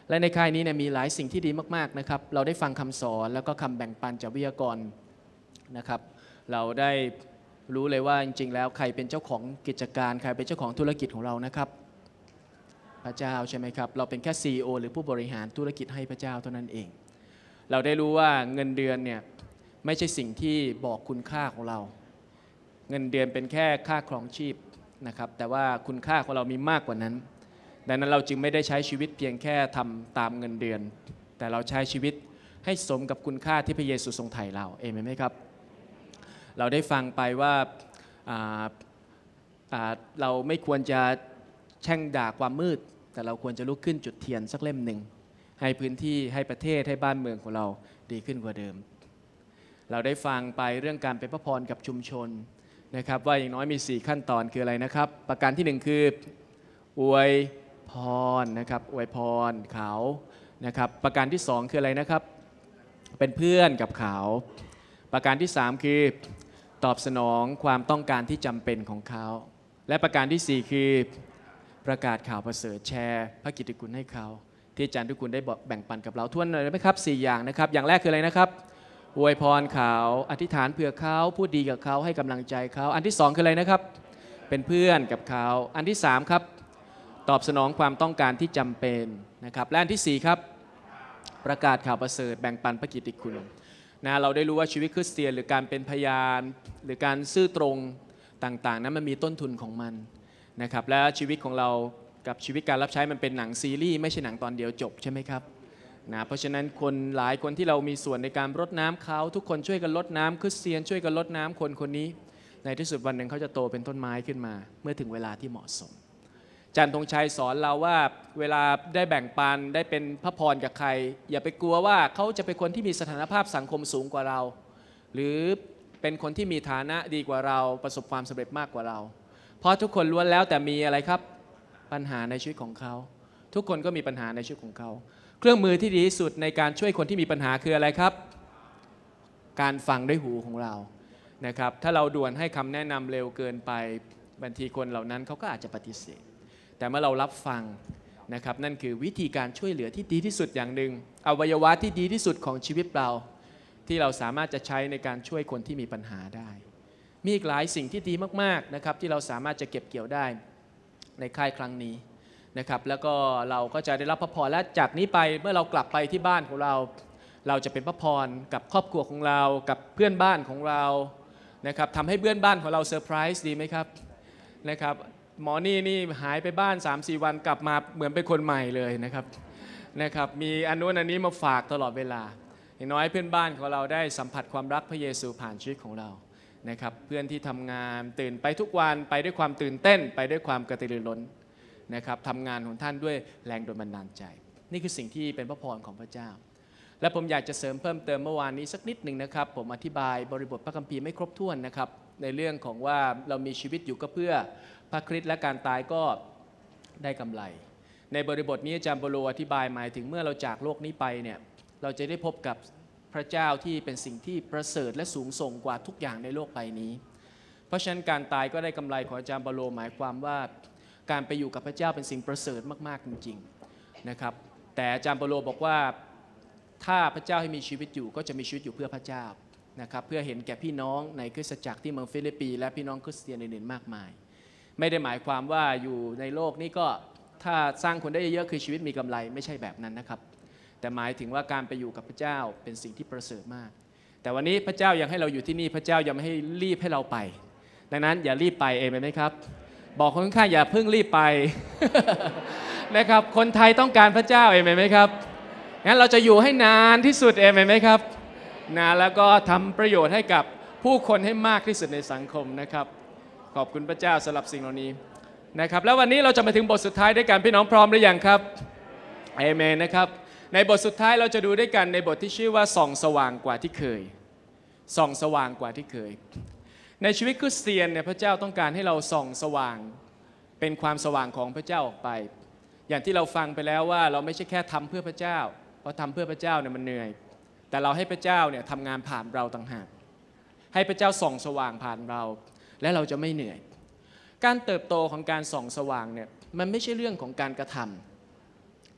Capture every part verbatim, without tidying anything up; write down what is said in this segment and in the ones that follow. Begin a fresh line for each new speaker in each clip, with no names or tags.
และในค่ายนี้เนี่ยมีหลายสิ่งที่ดีมากๆนะครับเราได้ฟังคำสอนแล้วก็คำแบ่งปันจากวิทยากรนะครับเราได้รู้เลยว่าจริงๆแล้วใครเป็นเจ้าของกิจการใครเป็นเจ้าของธุรกิจของเรานะครับพระเจ้าใช่ไหมครับเราเป็นแค่ ซี อี โอ หรือผู้บริหารธุรกิจให้พระเจ้าเท่านั้นเองเราได้รู้ว่าเงินเดือนเนี่ยไม่ใช่สิ่งที่บอกคุณค่าของเราเงินเดือนเป็นแค่ค่าครองชีพนะครับแต่ว่าคุณค่าของเรามีมากกว่านั้นดังนั้นเราจึงไม่ได้ใช้ชีวิตเพียงแค่ทำตามเงินเดือนแต่เราใช้ชีวิตให้สมกับคุณค่าที่พระเยซูทรงไถ่เราเอเมนไหมครับเราได้ฟังไปว่าเราไม่ควรจะแช่งด่าความมืดแต่เราควรจะลุกขึ้นจุดเทียนสักเล่มหนึ่งให้พื้นที่ให้ประเทศให้บ้านเมืองของเราดีขึ้นกว่าเดิมเราได้ฟังไปเรื่องการเป็นพระพรกับชุมชนนะครับว่าอย่างน้อยมีสี่ขั้นตอนคืออะไรนะครับประการที่หนึ่งคืออวยพรนะครับอวยพรเขานะครับประการที่สองคืออะไรนะครับเป็นเพื่อนกับเขาประการที่สามคือตอบสนองความต้องการที่จำเป็นของเขาและประการที่สี่คือประกาศข่าวประเสริฐแชร์พระกิตติคุณให้เขาที่อาจารย์ทุกคนได้แบ่งปันกับเราทวนหน่อยได้ไหมครับสี่อย่างนะครับอย่างแรกคืออะไรนะครับอวยพรเขาอธิษฐานเผื่อเขาพูดดีกับเขาให้กำลังใจเขาอันที่สองคืออะไรนะครับเป็นเพื่อนกับเขาอันที่สามครับตอบสนองความต้องการที่จำเป็นนะครับและอันที่สี่ครับประกาศข่าวประเสริฐแบ่งปันพระกิตติคุณนะเราได้รู้ว่าชีวิตคริสเตียนหรือการเป็นพยานหรือการซื่อตรงต่างๆนั้นมันมีต้นทุนของมันนะครับและชีวิตของเรากับชีวิตการรับใช้มันเป็นหนังซีรีส์ไม่ใช่หนังตอนเดียวจบใช่ไหมครับนะเพราะฉะนั้นคนหลายคนที่เรามีส่วนในการรดน้ำเขาทุกคนช่วยกันรดน้ำคริสเตียนช่วยกันรดน้ำคนคนนี้ในที่สุดวันหนึ่งเขาจะโตเป็นต้นไม้ขึ้นมาเมื่อถึงเวลาที่เหมาะสมอาจารย์ธงชัยสอนเราว่าเวลาได้แบ่งปันได้เป็นพระพรกับใครอย่าไปกลัวว่าเขาจะเป็นคนที่มีสถานภาพสังคมสูงกว่าเราหรือเป็นคนที่มีฐานะดีกว่าเราประสบความสำเร็จมากกว่าเราเพราะทุกคนล้วนแล้วแต่มีอะไรครับปัญหาในชีวิตของเขาทุกคนก็มีปัญหาในชีวิตของเขาเครื่องมือที่ดีที่สุดในการช่วยคนที่มีปัญหาคืออะไรครับการฟังด้วยหูของเรานะครับถ้าเราด่วนให้คำแนะนำเร็วเกินไปบางทีคนเหล่านั้นเขาก็อาจจะปฏิเสธแต่เมื่อเรารับฟังนะครับนั่นคือวิธีการช่วยเหลือที่ดีที่สุดอย่างหนึ่งอวัยวะที่ดีที่สุดของชีวิตเราที่เราสามารถจะใช้ในการช่วยคนที่มีปัญหาได้มีอีกหลายสิ่งที่ดีมากๆนะครับที่เราสามารถจะเก็บเกี่ยวได้ในค่ายครั้งนี้นะครับแล้วก็เราก็จะได้รับพระพรและจากนี้ไปเมื่อเรากลับไปที่บ้านของเราเราจะเป็นพระพรกับครอบครัวของเรากับเพื่อนบ้านของเรานะครับทำให้เพื่อนบ้านของเราเซอร์ไพรส์ดีไหมครับนะครับหมอนี่นี่หายไปบ้าน สามสี่ วันกลับมาเหมือนเป็นคนใหม่เลยนะครับนะครับมีอันนู้นอันนี้มาฝากตลอดเวลาอย่างน้อยเพื่อนบ้านของเราได้สัมผัสความรักพระเยซูผ่านชีวิตของเรานะครับเพื่อนที่ทำงานตื่นไปทุกวันไปด้วยความตื่นเต้นไปด้วยความกระตือรือร้นนะครับทำงานของท่านด้วยแรงโดนบันดาลใจนี่คือสิ่งที่เป็นพระพรของพระเจ้าและผมอยากจะเสริมเพิ่มเติมเมื่อวานนี้สักนิดหนึ่งนะครับผมอธิบายบริบทพระคัมภีร์ไม่ครบถ้วนนะครับในเรื่องของว่าเรามีชีวิตอยู่ก็เพื่อพระคริสต์และการตายก็ได้กำไรในบริบทนี้อาจารย์โปโลอธิบายหมายถึงเมื่อเราจากโลกนี้ไปเนี่ยเราจะได้พบกับพระเจ้าที่เป็นสิ่งที่ประเสริฐและสูงส่งกว่าทุกอย่างในโลกใบนี้เพราะฉะนั้นการตายก็ได้กำไรของอาจารย์โปโลหมายความว่าการไปอยู่กับพระเจ้าเป็นสิ่งประเสริฐมากๆจริงๆนะครับแต่อาจารย์เปโลบอกว่าถ้าพระเจ้าให้มีชีวิตอยู่ก็จะมีชีวิตอยู่เพื่อพระเจ้านะครับเพื่อเห็นแก่พี่น้องในคริสตจักรที่เมืองฟิลิปปีและพี่น้องคริสเตียนอื่นๆมากมายไม่ได้หมายความว่าอยู่ในโลกนี้ก็ถ้าสร้างคนได้เยอะคือชีวิตมีกำไรไม่ใช่แบบนั้นนะครับแต่หมายถึงว่าการไปอยู่กับพระเจ้าเป็นสิ่งที่ประเสริฐมากแต่วันนี้พระเจ้ายังให้เราอยู่ที่นี่พระเจ้ายังไม่ให้รีบให้เราไปดังนั้นอย่ารีบไปเองไหมครับบอกคนข้างๆอย่าเพิ่งรีบไปนะครับคนไทยต้องการพระเจ้าเองไหมครับงั้นเราจะอยู่ให้นานที่สุดเองไหมครับนานแล้วก็ทำประโยชน์ให้กับผู้คนให้มากที่สุดในสังคมนะครับขอบคุณพระเจ้าสำหรับสิ่งเหล่านี้นะครับแล้ววันนี้เราจะมาถึงบทสุดท้ายด้วยกันพี่น้องพร้อมหรือยังครับเอเมนนะครับในบทสุดท้ายเราจะดูด้วยกันในบทที่ชื่อว่าส่องสว่างกว่าที่เคยส่องสว่างกว่าที่เคยในชีวิตคริสเตียนเนี่ยพระเจ้าต้องการให้เราส่องสว่างเป็นความสว่างของพระเจ้าออกไปอย่างที่เราฟังไปแล้วว่าเราไม่ใช่แค่ทำเพื่อพระเจ้าเพราะทำเพื่อพระเจ้าเนี่ยมันเหนื่อยแต่เราให้พระเจ้าเนี่ยทำงานผ่านเราต่างหากให้พระเจ้าส่องสว่างผ่านเราและเราจะไม่เหนื่อยการเติบโตของการส่องสว่างเนี่ยมันไม่ใช่เรื่องของการกระทำ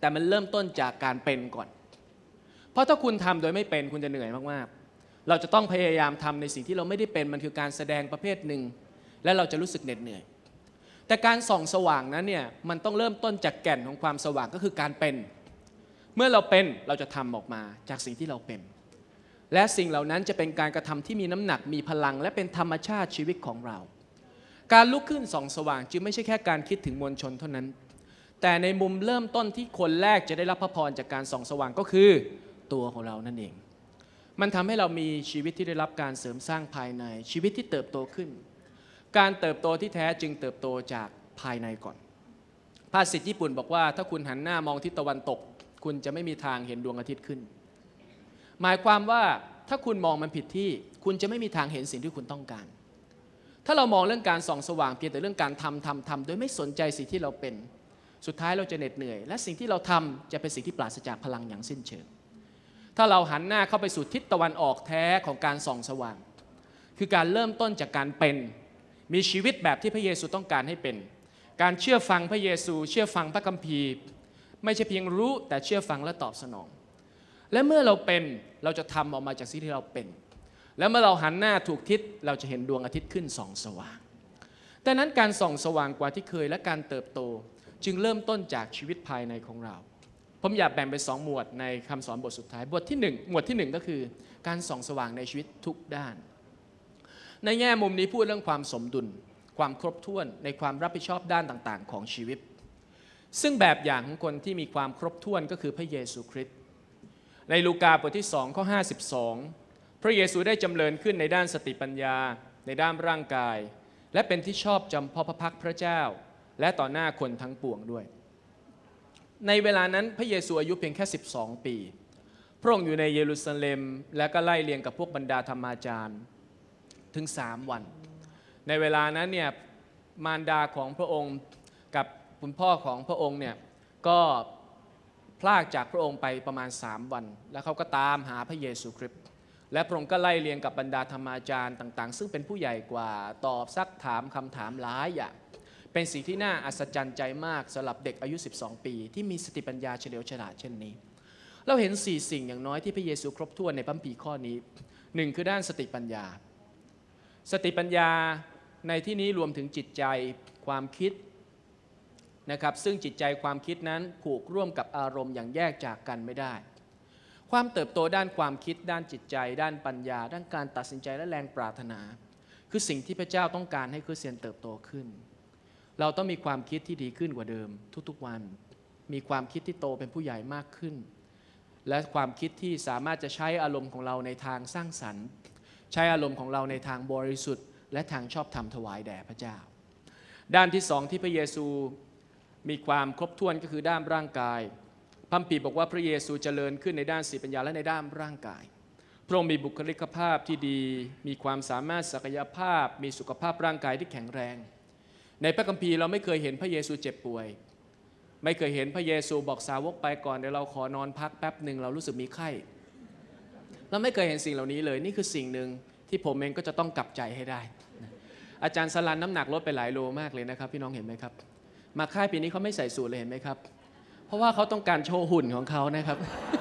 แต่มันเริ่มต้นจากการเป็นก่อนเพราะถ้าคุณทำโดยไม่เป็นคุณจะเหนื่อยมากๆเราจะต้องพยายามทำในสิ่งที่เราไม่ได้เป็นมันคือการแสดงประเภทหนึ่งและเราจะรู้สึกเหน็ดเหนื่อยแต่การส่องสว่างนั้นเนี่ยมันต้องเริ่มต้นจากแก่นของความสว่างก็คือการเป็นเมื่อเราเป็นเราจะทำออกมาจากสิ่งที่เราเป็นและสิ่งเหล่านั้นจะเป็นการกระทำที่มีน้ำหนักมีพลังและเป็นธรรมชาติชีวิตของเราการลุกขึ้นส่องสว่างจึงไม่ใช่แค่การคิดถึงมวลชนเท่านั้นแต่ในมุมเริ่มต้นที่คนแรกจะได้รับพระพรจากการส่องสว่างก็คือตัวของเรานั่นเองมันทำให้เรามีชีวิตที่ได้รับการเสริมสร้างภายในชีวิตที่เติบโตขึ้นการเติบโตที่แท้จึงเติบโตจากภายในก่อนภาษิตญี่ปุ่นบอกว่าถ้าคุณหันหน้ามองทิศตะวันตกคุณจะไม่มีทางเห็นดวงอาทิตย์ขึ้นหมายความว่าถ้าคุณมองมันผิดที่คุณจะไม่มีทางเห็นสิ่งที่คุณต้องการถ้าเรามองเรื่องการส่องสว่างเพียงแต่เรื่องการทำทำทำโดยไม่สนใจสิ่งที่เราเป็นสุดท้ายเราจะเหน็ดเหนื่อยและสิ่งที่เราทำจะเป็นสิ่งที่ปราศจากพลังอย่างสิ้นเชิงถ้าเราหันหน้าเข้าไปสู่ทิศตะวันออกแท้ของการส่องสว่างคือการเริ่มต้นจากการเป็นมีชีวิตแบบที่พระเยซูต้องการให้เป็นการเชื่อฟังพระเยซูเชื่อฟังพระคัมภีร์ไม่ใช่เพียงรู้แต่เชื่อฟังและตอบสนองและเมื่อเราเป็นเราจะทำออกมาจากสิ่งที่เราเป็นแล้วเมื่อเราหันหน้าถูกทิศเราจะเห็นดวงอาทิตย์ขึ้นส่องสว่างดังนั้นการส่องสว่างกว่าที่เคยและการเติบโตจึงเริ่มต้นจากชีวิตภายในของเราผมอยากแบ่งเป็นสองหมวดในคำสอนบทสุดท้ายบทที่หนึ่งหมวดที่หนึ่งก็คือการส่องสว่างในชีวิตทุกด้านในแง่มุมนี้พูดเรื่องความสมดุลความครบถ้วนในความรับผิดชอบด้านต่างๆของชีวิตซึ่งแบบอย่างของคนที่มีความครบถ้วนก็คือพระเยซูคริสต์ในลูกาบทที่สองข้อห้าสิบสองพระเยซูได้จำเริญขึ้นในด้านสติปัญญาในด้านร่างกายและเป็นที่ชอบจำเพาะพระพักพระเจ้าและต่อหน้าคนทั้งปวงด้วยในเวลานั้นพระเยซูอายุเพียงแค่สิบสองปีพระองค์อยู่ในเยรูซาเล็มและก็ไล่เลียงกับพวกบรรดาธรรมาจารย์ถึงสามวันในเวลานั้นเนี่ยมารดาของพระองค์กับคุณพ่อของพระองค์เนี่ยก็พลากจากพระองค์ไปประมาณสามวันแล้วเขาก็ตามหาพระเยซูคริสต์และพระองค์ก็ไล่เลียงกับบรรดาธรรมาจารย์ต่างๆซึ่งเป็นผู้ใหญ่กว่าตอบซักถามคำถามหลายอย่างเป็นสิ่งที่น่าอัศจรรย์ใจมากสำหรับเด็กอายุสิบสองปีที่มีสติปัญญาเฉลียวฉลาดเช่นนี้เราเห็นสี่สิ่งอย่างน้อยที่พระเยซูครบถ้วนในพระคัมภีร์ข้อนี้หนึ่งคือด้านสติปัญญาสติปัญญาในที่นี้รวมถึงจิตใจความคิดนะครับซึ่งจิตใจความคิดนั้นผูกร่วมกับอารมณ์อย่างแยกจากกันไม่ได้ความเติบโตด้านความคิดด้านจิตใจด้านปัญญาด้านการตัดสินใจและแรงปรารถนาคือสิ่งที่พระเจ้าต้องการให้คริสเตียนเติบโตขึ้นเราต้องมีความคิดที่ดีขึ้นกว่าเดิมทุกๆวันมีความคิดที่โตเป็นผู้ใหญ่มากขึ้นและความคิดที่สามารถจะใช้อารมณ์ของเราในทางสร้างสรรค์ใช้อารมณ์ของเราในทางบริสุทธิ์และทางชอบธรรมถวายแด่พระเจ้าด้านที่สองที่พระเยซูมีความครบถ้วนก็คือด้านร่างกายพระคัมภีร์บอกว่าพระเยซูเจริญขึ้นในด้านสติปัญญาและในด้านร่างกายพระองค์มีบุคลิกภาพที่ดีมีความสามารถศักยภาพมีสุขภาพร่างกายที่แข็งแรงในพระคัมภีร์เราไม่เคยเห็นพระเยซูเจ็บป่วยไม่เคยเห็นพระเยซูบอกสาวกไปก่อนเดี๋ยวเราขอนอนพักแป๊บหนึ่งเรารู้สึกมีไข้เราไม่เคยเห็นสิ่งเหล่านี้เลยนี่คือสิ่งหนึ่งที่ผมเองก็จะต้องกลับใจให้ได้อาจารย์สลันน้ำหนักลดไปหลายโลมากเลยนะครับพี่น้องเห็นไหมครับมาค่ายปีนี้เขาไม่ใส่สูทเลยเห็นไหมครับเพราะว่าเขาต้องการโชว์หุ่นของเขานะครับ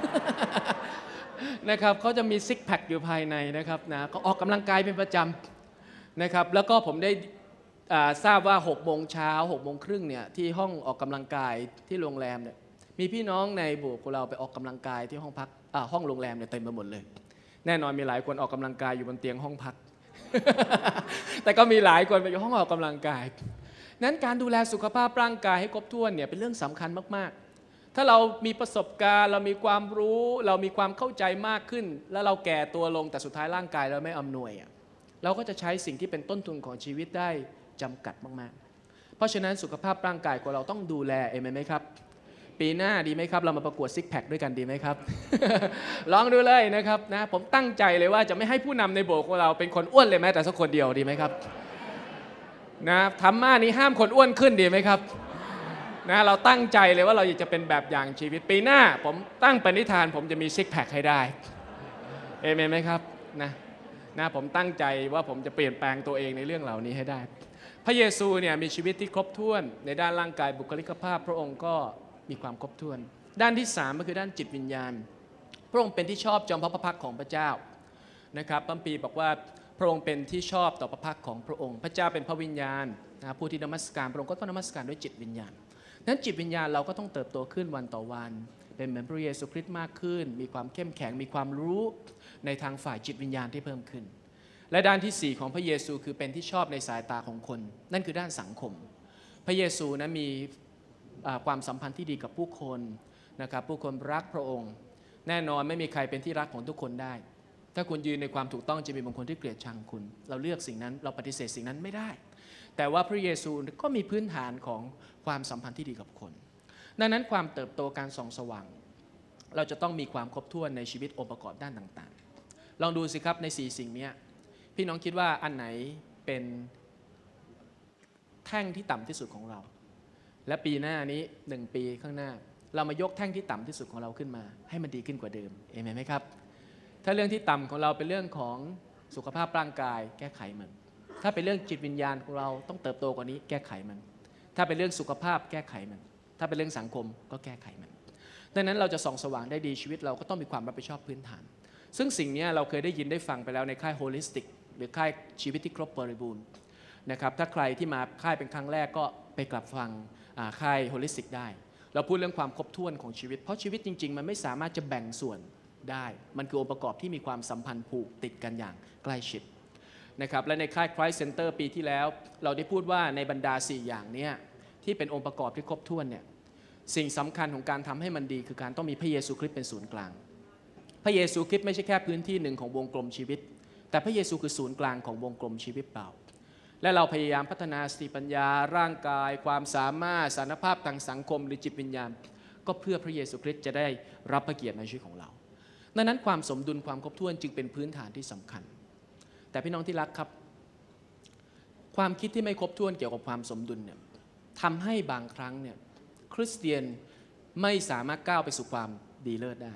นะครับเขาจะมีซิกแพคอยู่ภายในนะครับนะเขาออกกำลังกายเป็นประจำนะครับแล้วก็ผมได้ทราบว่าหกโมงเช้าหกโมงครึ่งเนี่ยที่ห้องออกกำลังกายที่โรงแรมเนี่ยมีพี่น้องในโบสถ์ของเราไปออกกำลังกายที่ห้องพักห้องโรงแรมเนี่ยเต็มไปหมดเลยแน่นอนมีหลายคนออกกำลังกายอยู่บนเตียงห้องพัก แต่ก็มีหลายคนไปอยู่ห้องออกกำลังกายนั้นการดูแลสุขภาพร่างกายให้ครบถ้วนเนี่ยเป็นเรื่องสำคัญมากๆถ้าเรามีประสบการณ์เรามีความรู้เรามีความเข้าใจมากขึ้นแล้วเราแก่ตัวลงแต่สุดท้ายร่างกายเราไม่อำนวยเราก็จะใช้สิ่งที่เป็นต้นทุนของชีวิตได้จำกัดมากๆเพราะฉะนั้นสุขภาพร่างกายของเราต้องดูแลเอเมนไหมครับปีหน้าดีไหมครับเรามาประกวดซิกแพคด้วยกันดีไหมครับ ลองดูเลยนะครับนะผมตั้งใจเลยว่าจะไม่ให้ผู้นำในโบสถ์ของเราเป็นคนอ้วนเลยแม้แต่สักคนเดียวดีไหมครับนะธรรมะนี้ห้ามคนอ้วนขึ้นดีไหมครับนะเราตั้งใจเลยว่าเราอยากจะเป็นแบบอย่างชีวิตปีหน้าผมตั้งปณิธานผมจะมีซิกแพคให้ได้เอเมนไหมครับนะนะผมตั้งใจว่าผมจะเปลี่ยนแปลงตัวเองในเรื่องเหล่านี้ให้ได้พระเยซูเนี่ยมีชีวิตที่ครบถ้วนในด้านร่างกายบุคลิกภาพพระองค์ก็มีความครบถ้วนด้านที่สามก็คือด้านจิตวิญญาณพระองค์เป็นที่ชอบจอมพระพักตร์ของพระเจ้านะครับพระคัมภีร์บอกว่าพระองค์เป็นที่ชอบต่อพระพักตร์ของพระองค์พระเจ้าเป็นพระวิญญาณนะผู้ที่นมัสการพระองค์ก็ต้องนมัสการด้วยจิตวิญญาณนั้นจิตวิญญาณเราก็ต้องเติบโตขึ้นวันต่อวันเป็นเหมือนพระเยซูคริสต์มากขึ้นมีความเข้มแข็งมีความรู้ในทางฝ่ายจิตวิญญาณที่เพิ่มขึ้นและด้านที่สี่ของพระเยซูคือเป็นที่ชอบในสายตาของคนนั่นคือด้านสังคมพระเยซูนั้นมีความสัมพันธ์ที่ดีกับผู้คนนะครับผู้คนรักพระองค์แน่นอนไม่มีใครเป็นที่รักของทุกคนได้ถ้าคุณยืนในความถูกต้องจะมีบางคนที่เกลียดชังคุณเราเลือกสิ่งนั้นเราปฏิเสธสิ่งนั้นไม่ได้แต่ว่าพระเยซูก็มีพื้นฐานของความสัมพันธ์ที่ดีกับคนดังนั้นความเติบโตการส่องสว่างเราจะต้องมีความครบถ้วนในชีวิตองค์ประกอบด้านต่างๆลองดูสิครับในสี่สิ่งนี้พี่น้องคิดว่าอันไหนเป็นแท่งที่ต่ำที่สุดของเราและปีหน้านี้หนึ่งปีข้างหน้าเรามายกแท่งที่ต่ำที่สุดของเราขึ้นมาให้มันดีขึ้นกว่าเดิมเอเมนไหมครับถ้าเรื่องที่ต่ำของเราเป็นเรื่องของสุขภาพร่างกายแก้ไขมันถ้าเป็นเรื่องจิตวิญญาณของเราต้องเติบโตกว่านี้แก้ไขมันถ้าเป็นเรื่องสุขภาพแก้ไขมันถ้าเป็นเรื่องสังคมก็แก้ไขมันดังนั้นเราจะส่องสว่างได้ดีชีวิตเราก็ต้องมีความรับผิดชอบพื้นฐานซึ่งสิ่งนี้เราเคยได้ยินได้ฟังไปแล้วในค่ายโฮลิสติกหรือค่ายชีวิตที่ครบบริบูรณ์นะครับถ้าใครที่มาค่ายเป็นครั้งแรกก็ไปกลับฟังค่ายโฮลิสติกได้เราพูดเรื่องความครบถ้วนของชีวิตเพราะชีวิตจริงๆมันไม่สามารถจะแบ่งส่วนได้มันคือองค์ประกอบที่มีความสัมพันธ์ผูกติดกันอย่างใกล้ชิดนะครับและในค่าย Christ Center ปีที่แล้วเราได้พูดว่าในบรรดาสี่อย่างนี้ที่เป็นองค์ประกอบที่ครบถ้วนเนี่ยสิ่งสำคัญของการทำให้มันดีคือการต้องมีพระเยซูคริสต์เป็นศูนย์กลางพระเยซูคริสต์ไม่ใช่แค่พื้นที่หนึ่งของวงกลมชีวิตแต่พระเยซูคือศูนย์กลางของวงกลมชีวิตเราและเราพยายามพัฒนาสติปัญญาร่างกายความสามารถสารภาพทางสังคมหรือจิตวิญญาณก็เพื่อพระเยซูคริสต์จะได้รับพระเกียรติในชีวิตของเราดังนั้นความสมดุลความครบถ้วนจึงเป็นพื้นฐานที่สำคัญแต่พี่น้องที่รักครับความคิดที่ไม่ครบถ้วนเกี่ยวกับความสมดุลเนี่ยทำให้บางครั้งเนี่ยคริสเตียนไม่สามารถก้าวไปสู่ความดีเลิศได้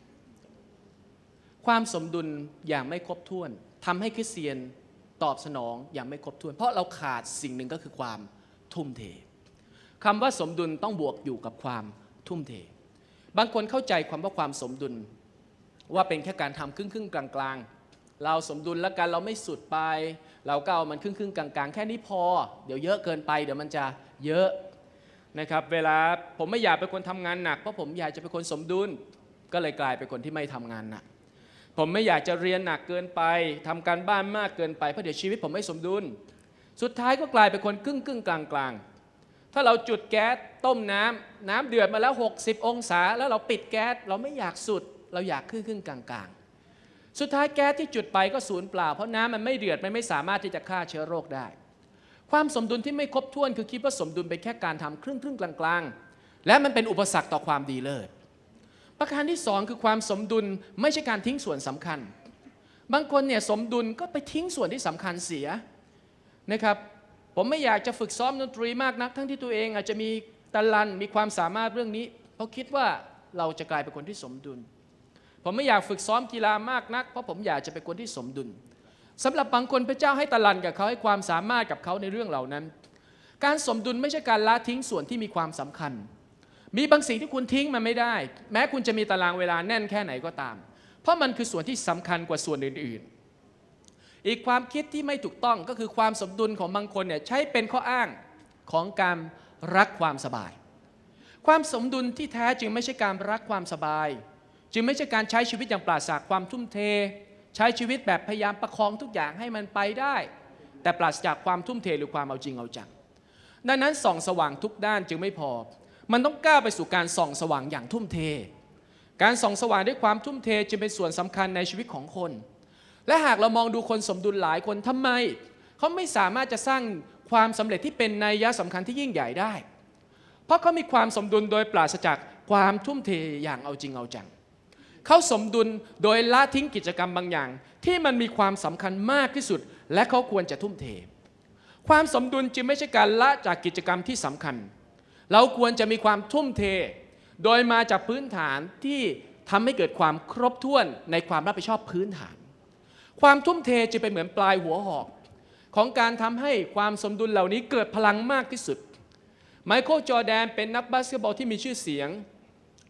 ความสมดุลอย่างไม่ครบถ้วนทำให้คริสเตียนตอบสนองอย่างไม่ครบถ้วนเพราะเราขาดสิ่งหนึ่งก็คือความทุ่มเทคำว่าสมดุลต้องบวกอยู่กับความทุ่มเทบางคนเข้าใจความว่าความสมดุลว่าเป็นแค่การทำครึ่งครึ่งกลางกลางเราสมดุลแล้วกันเราไม่สุดไปเราก็เอามันครึ่งครึ่งกลางกลางแค่นี้พอเดี๋ยวเยอะเกินไปเดี๋ยวมันจะเยอะนะครับเวลาผมไม่อยากเป็นคนทำงานหนักเพราะผมอยากจะเป็นคนสมดุลก็เลยกลายเป็นคนที่ไม่ทำงานหนักผมไม่อยากจะเรียนหนักเกินไปทำการบ้านมากเกินไปเพราะเดี๋ยวชีวิตผมไม่สมดุลสุดท้ายก็กลายเป็นคนครึ่งครึ่งกลางกลางถ้าเราจุดแก๊สต้มน้ำน้ำเดือดมาแล้วหกสิบองศาแล้วเราปิดแก๊สเราไม่อยากสุดเราอยากครึ่งครึ่งกลางกลางสุดท้ายแก๊สที่จุดไปก็สูญเปล่าเพราะน้ำมันไม่เดือดมันไม่สามารถที่จะฆ่าเชื้อโรคได้ความสมดุลที่ไม่ครบถ้วนคือคิดว่าสมดุลเป็นแค่การทำครึ่งครึ่งกลางกลางและมันเป็นอุปสรรคต่อความดีเลิศประการที่สองคือความสมดุลไม่ใช่การทิ้งส่วนสำคัญบางคนเนี่ยสมดุลก็ไปทิ้งส่วนที่สำคัญเสียนะครับผมไม่อยากจะฝึกซ้อมดนตรีมากนักทั้งที่ตัวเองอาจจะมีตะลันมีความสามารถเรื่องนี้เพราะคิดว่าเราจะกลายเป็นคนที่สมดุลผมไม่อยากฝึกซ้อมกีฬามากนักเพราะผมอยากจะเป็นคนที่สมดุลสำหรับบางคนพระเจ้าให้ตะลันกับเขาให้ความสามารถกับเขาในเรื่องเหล่านั้นการสมดุลไม่ใช่การละทิ้งส่วนที่มีความสำคัญมีบางสิ่งที่คุณทิ้งมันไม่ได้แม้คุณจะมีตารางเวลาแน่นแค่ไหนก็ตามเพราะมันคือส่วนที่สำคัญกว่าส่วนอื่นๆอีกความคิดที่ไม่ถูกต้องก็คือความสมดุลของบางคนเนี่ยใช้เป็นข้ออ้างของการรักความสบายความสมดุลที่แท้จึงไม่ใช่การรักความสบายจึงไม่ใช่การใช้ชีวิตอย่างปราศจากความทุ่มเทใช้ชีวิตแบบพยายามประคองทุกอย่างให้มันไปได้แต่ปราศจากความทุ่มเทหรือความเอาจริงเอาจังดังนั้นส่องสว่างทุกด้านจึงไม่พอมันต้องก้าวไปสู่การส่องสว่างอย่างทุ่มเทการส่องสว่างด้วยความทุ่มเทจึงเป็นส่วนสำคัญในชีวิตของคนและหากเรามองดูคนสมดุลหลายคนทำไมเขาไม่สามารถจะสร้างความสำเร็จที่เป็นนัยยะสำคัญที่ยิ่งใหญ่ได้เพราะเขามีความสมดุลโดยปราศจากความทุ่มเทอย่างเอาจริงเอาจังเขาสมดุลโดยละทิ้งกิจกรรมบางอย่างที่มันมีความสำคัญมากที่สุดและเขาควรจะทุ่มเทความสมดุลจึงไม่ใช่การละจากกิจกรรมที่สำคัญเราควรจะมีความทุ่มเทโดยมาจากพื้นฐานที่ทำให้เกิดความครบถ้วนในความรับผิดชอบพื้นฐานความทุ่มเทจะเป็นเหมือนปลายหัวหอกของการทำให้ความสมดุลเหล่านี้เกิดพลังมากที่สุดไมเคิลจอร์แดนเป็นนักบาสเกตบอลที่มีชื่อเสียง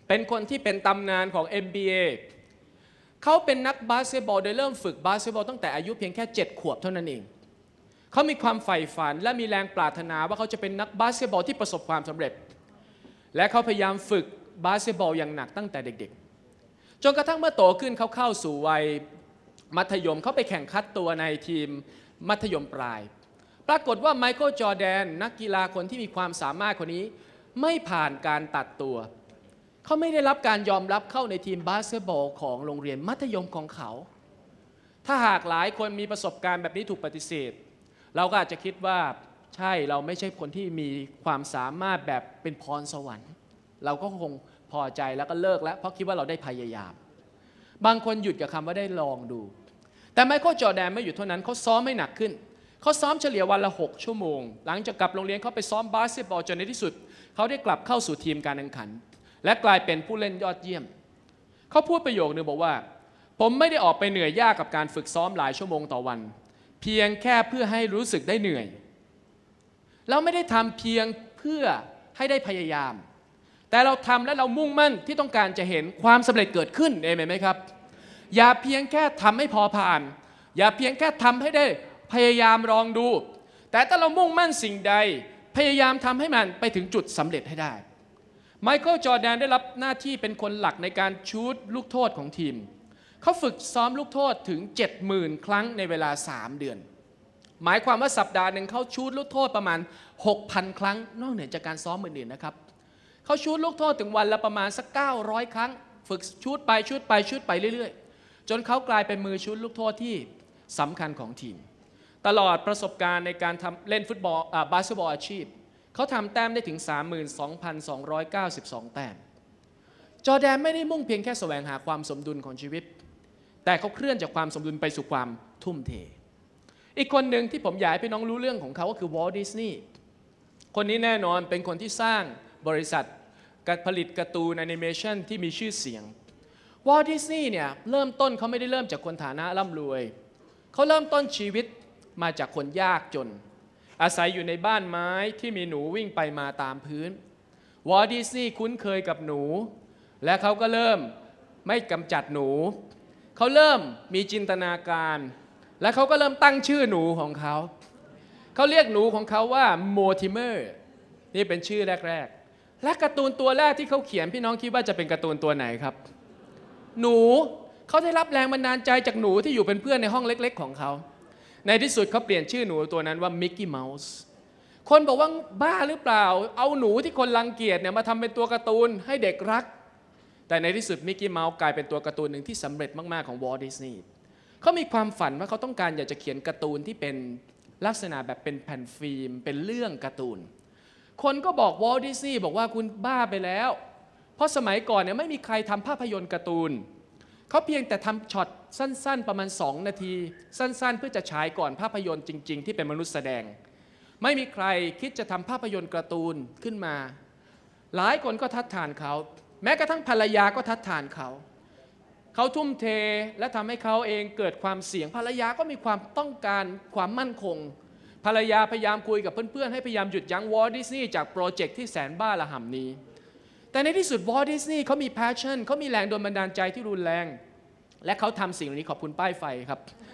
เป็นคนที่เป็นตำนานของ เอ็น บี เอ เขาเป็นนักบาสเกตบอลโดยเริ่มฝึกบาสเกตบอลตั้งแต่อายุเพียงแค่เจ็ดขวบเท่านั้นเองเขามีความใฝ่ฝันและมีแรงปรารถนาว่าเขาจะเป็นนักบาสเกตบอลที่ประสบความสำเร็จและเขาพยายามฝึกบาสเกตบอลอย่างหนักตั้งแต่เด็กๆจนกระทั่งเมื่อโตขึ้นเขาเข้าสู่วัยมัธยมเขาไปแข่งคัดตัวในทีมมัธยมปลายปรากฏว่าไมเคิลจอร์แดนนักกีฬาคนที่มีความสามารถคนนี้ไม่ผ่านการตัดตัวเขาไม่ได้รับการยอมรับเข้าในทีมบาสเกตบอลของโรงเรียนมัธยมของเขาถ้าหากหลายคนมีประสบการณ์แบบนี้ถูกปฏิเสธเราก็อาจจะคิดว่าใช่เราไม่ใช่คนที่มีความสามารถแบบเป็นพรสวรรค์เราก็คงพอใจแล้วก็เลิกแล้วเพราะคิดว่าเราได้พยายามบางคนหยุดกับคำว่าได้ลองดูแต่ไมเคิลจอร์แดนไม่หยุดเท่านั้นเขาซ้อมไม่หนักขึ้นเขาซ้อมเฉลี่ยวันละหกชั่วโมงหลังจากกลับโรงเรียนเขาไปซ้อมบาสเกตบอลจนในที่สุดเขาได้กลับเข้าสู่ทีมการแข่งขันและกลายเป็นผู้เล่นยอดเยี่ยมเขาพูดประโยคนึงบอกว่าผมไม่ได้ออกไปเหนื่อยยากกับการฝึกซ้อมหลายชั่วโมงต่อวันเพียงแค่เพื่อให้รู้สึกได้เหนื่อยเราไม่ได้ทำเพียงเพื่อให้ได้พยายามแต่เราทำและเรามุ่งมั่นที่ต้องการจะเห็นความสำเร็จเกิดขึ้นเองไหมครับอย่าเพียงแค่ทำให้พอผ่านอย่าเพียงแค่ทำให้ได้พยายามลองดูแต่ถ้าเรามุ่งมั่นสิ่งใดพยายามทำให้มันไปถึงจุดสำเร็จให้ได้ไมเคิลจอร์แดนได้รับหน้าที่เป็นคนหลักในการชูตลูกโทษของทีมเขาฝึกซ้อมลูกโทษถึง เจ็ดหมื่น ครั้งในเวลาสามเดือนหมายความว่าสัปดาห์หนึ่งเขาชูตลูกโทษประมาณ หกพัน ครั้งนอกเหนือจากการซ้อมอื่นๆนะครับเขาชูตลูกโทษถึงวันละประมาณสักเก้าร้อยครั้งฝึกชูตไปชูตไปชูตไปเรื่อยๆจนเขากลายเป็นมือชูตลูกโทษที่สำคัญของทีมตลอดประสบการณ์ในการทำเล่นฟุตบอลบาสเกตบอลอาชีพเขาทำแต้มได้ถึง สามหมื่นสองพันสองร้อยเก้าสิบสอง แต้มจอร์แดนไม่ได้มุ่งเพียงแค่แสวงหาความสมดุลของชีวิตแต่เขาเคลื่อนจากความสมดุลไปสู่ความทุ่มเทอีกคนหนึ่งที่ผมอยากให้พี่น้องรู้เรื่องของเขาก็คือวอลต์ดิสนีย์คนนี้แน่นอนเป็นคนที่สร้างบริษัทการผลิตการ์ตูนแอนิเมชันที่มีชื่อเสียงวอลต์ดิสนีย์เนี่ยเริ่มต้นเขาไม่ได้เริ่มจากคนฐานะร่ำรวยเขาเริ่มต้นชีวิตมาจากคนยากจนอาศัยอยู่ในบ้านไม้ที่มีหนูวิ่งไปมาตามพื้นวอลต์ดิสนีย์คุ้นเคยกับหนูและเขาก็เริ่มไม่กำจัดหนูเขาเริ่มมีจินตนาการและเขาก็เริ่มตั้งชื่อหนูของเขาเขาเรียกหนูของเขาว่าโมทิเมอร์นี่เป็นชื่อแรกๆและการ์ตูนตัวแรกที่เขาเขียนพี่น้องคิดว่าจะเป็นการ์ตูนตัวไหนครับหนูเขาได้รับแรงบันดาลใจจากหนูที่อยู่เป็นเพื่อนในห้องเล็กๆของเขาในที่สุดเขาเปลี่ยนชื่อหนูตัวนั้นว่ามิกกี้เมาส์คนบอกว่าบ้าหรือเปล่าเอาหนูที่คนรังเกียจเนี่ยมาทำเป็นตัวการ์ตูนให้เด็กรักแต่ในที่สุดมิกกี้เมาส์กลายเป็นตัวการ์ตูนหนึ่งที่สำเร็จมากๆของวอลต์ดิสนีย์เขามีความฝันว่าเขาต้องการอยากจะเขียนการ์ตูนที่เป็นลักษณะแบบเป็นแผ่นฟิล์มเป็นเรื่องการ์ตูนคนก็บอกวอลต์ดิสนีย์บอกว่าคุณบ้าไปแล้วเพราะสมัยก่อนเนี่ยไม่มีใครทำภาพยนตร์การ์ตูนเขาเพียงแต่ทำช็อตสั้นๆประมาณสองนาทีสั้นๆเพื่อจะฉายก่อนภาพยนตร์จริงๆที่เป็นมนุษย์แสดงไม่มีใครคิดจะทำภาพยนตร์การ์ตูนขึ้นมาหลายคนก็ทัดทานเขาแม้กระทั่งภรรยาก็ทัดทานเขาเขาทุ่มเทและทำให้เขาเองเกิดความเสี่ยงภรรยาก็มีความต้องการความมั่นคงภรรยาพยายามคุยกับเพื่อนๆให้พยายามหยุดยั้งวอลต์ดิสนีย์จากโปรเจกต์ที่แสนบ้าระห่ำนี้แต่ในที่สุดวอลต์ดิสนีย์เขามี passion เขามีแรงโดนบันดาลใจที่รุนแรงและเขาทำสิ่งนี้ขอบคุณป้ายไฟครับ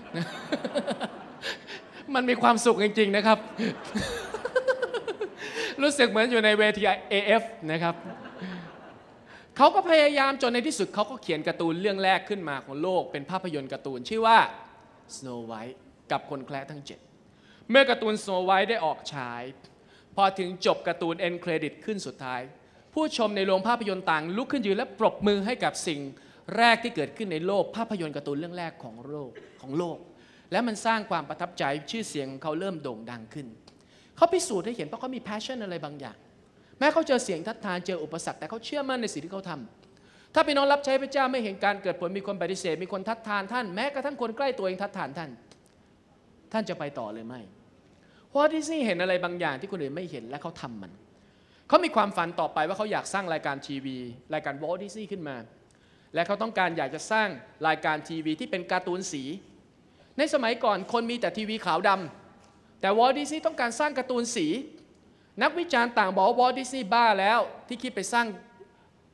มันมีความสุขจริงๆนะครับ รู้สึกเหมือนอยู่ในเวที เอ เอฟ นะครับเขาก็พยายามจนในที่สุดเขาก็เขียนการ์ตูนเรื่องแรกขึ้นมาของโลกเป็นภาพยนตร์การ์ตูนชื่อว่า Snow White กับคนแคระทั้งเจ็ดเมื่อการ์ตูน Snow White ได้ออกฉายพอถึงจบการ์ตูน end credit ขึ้นสุดท้ายผู้ชมในโรงภาพยนตร์ต่างลุกขึ้นยืนและปรบมือให้กับสิ่งแรกที่เกิดขึ้นในโลกภาพยนตร์การ์ตูนเรื่องแรกของโลกของโลกและมันสร้างความประทับใจชื่อเสียงของเขาเริ่มโด่งดังขึ้นเขาพิสูจน์ให้เห็นเพราะเขามี passion อะไรบางอย่างแม้เขาเจอเสียงทัดทานเจออุปสรรคแต่เขาเชื่อมั่นในสิ่งที่เขาทำถ้าพี่น้องรับใช้พระเจ้าไม่เห็นการเกิดผลมีคนปฏิเสธมีคนทัดทานท่านแม้กระทั่งคนใกล้ตัวเองทัดทานท่านท่านจะไปต่อเลยไม่เพราะดิสนีย์เห็นอะไรบางอย่างที่คนอื่นไม่เห็นและเขาทำมันเขามีความฝันต่อไปว่าเขาอยากสร้างรายการทีวีรายการวอลต์ดิสนีย์ขึ้นมาและเขาต้องการอยากจะสร้างรายการทีวีที่เป็นการ์ตูนสีในสมัยก่อนคนมีแต่ทีวีขาวดำแต่วอลต์ดิสนีย์ต้องการสร้างการ์ตูนสีนักวิจารณ์ต่างบอกว่าวอลต์ดิสนีย์บ้าแล้วที่คิดไปสร้าง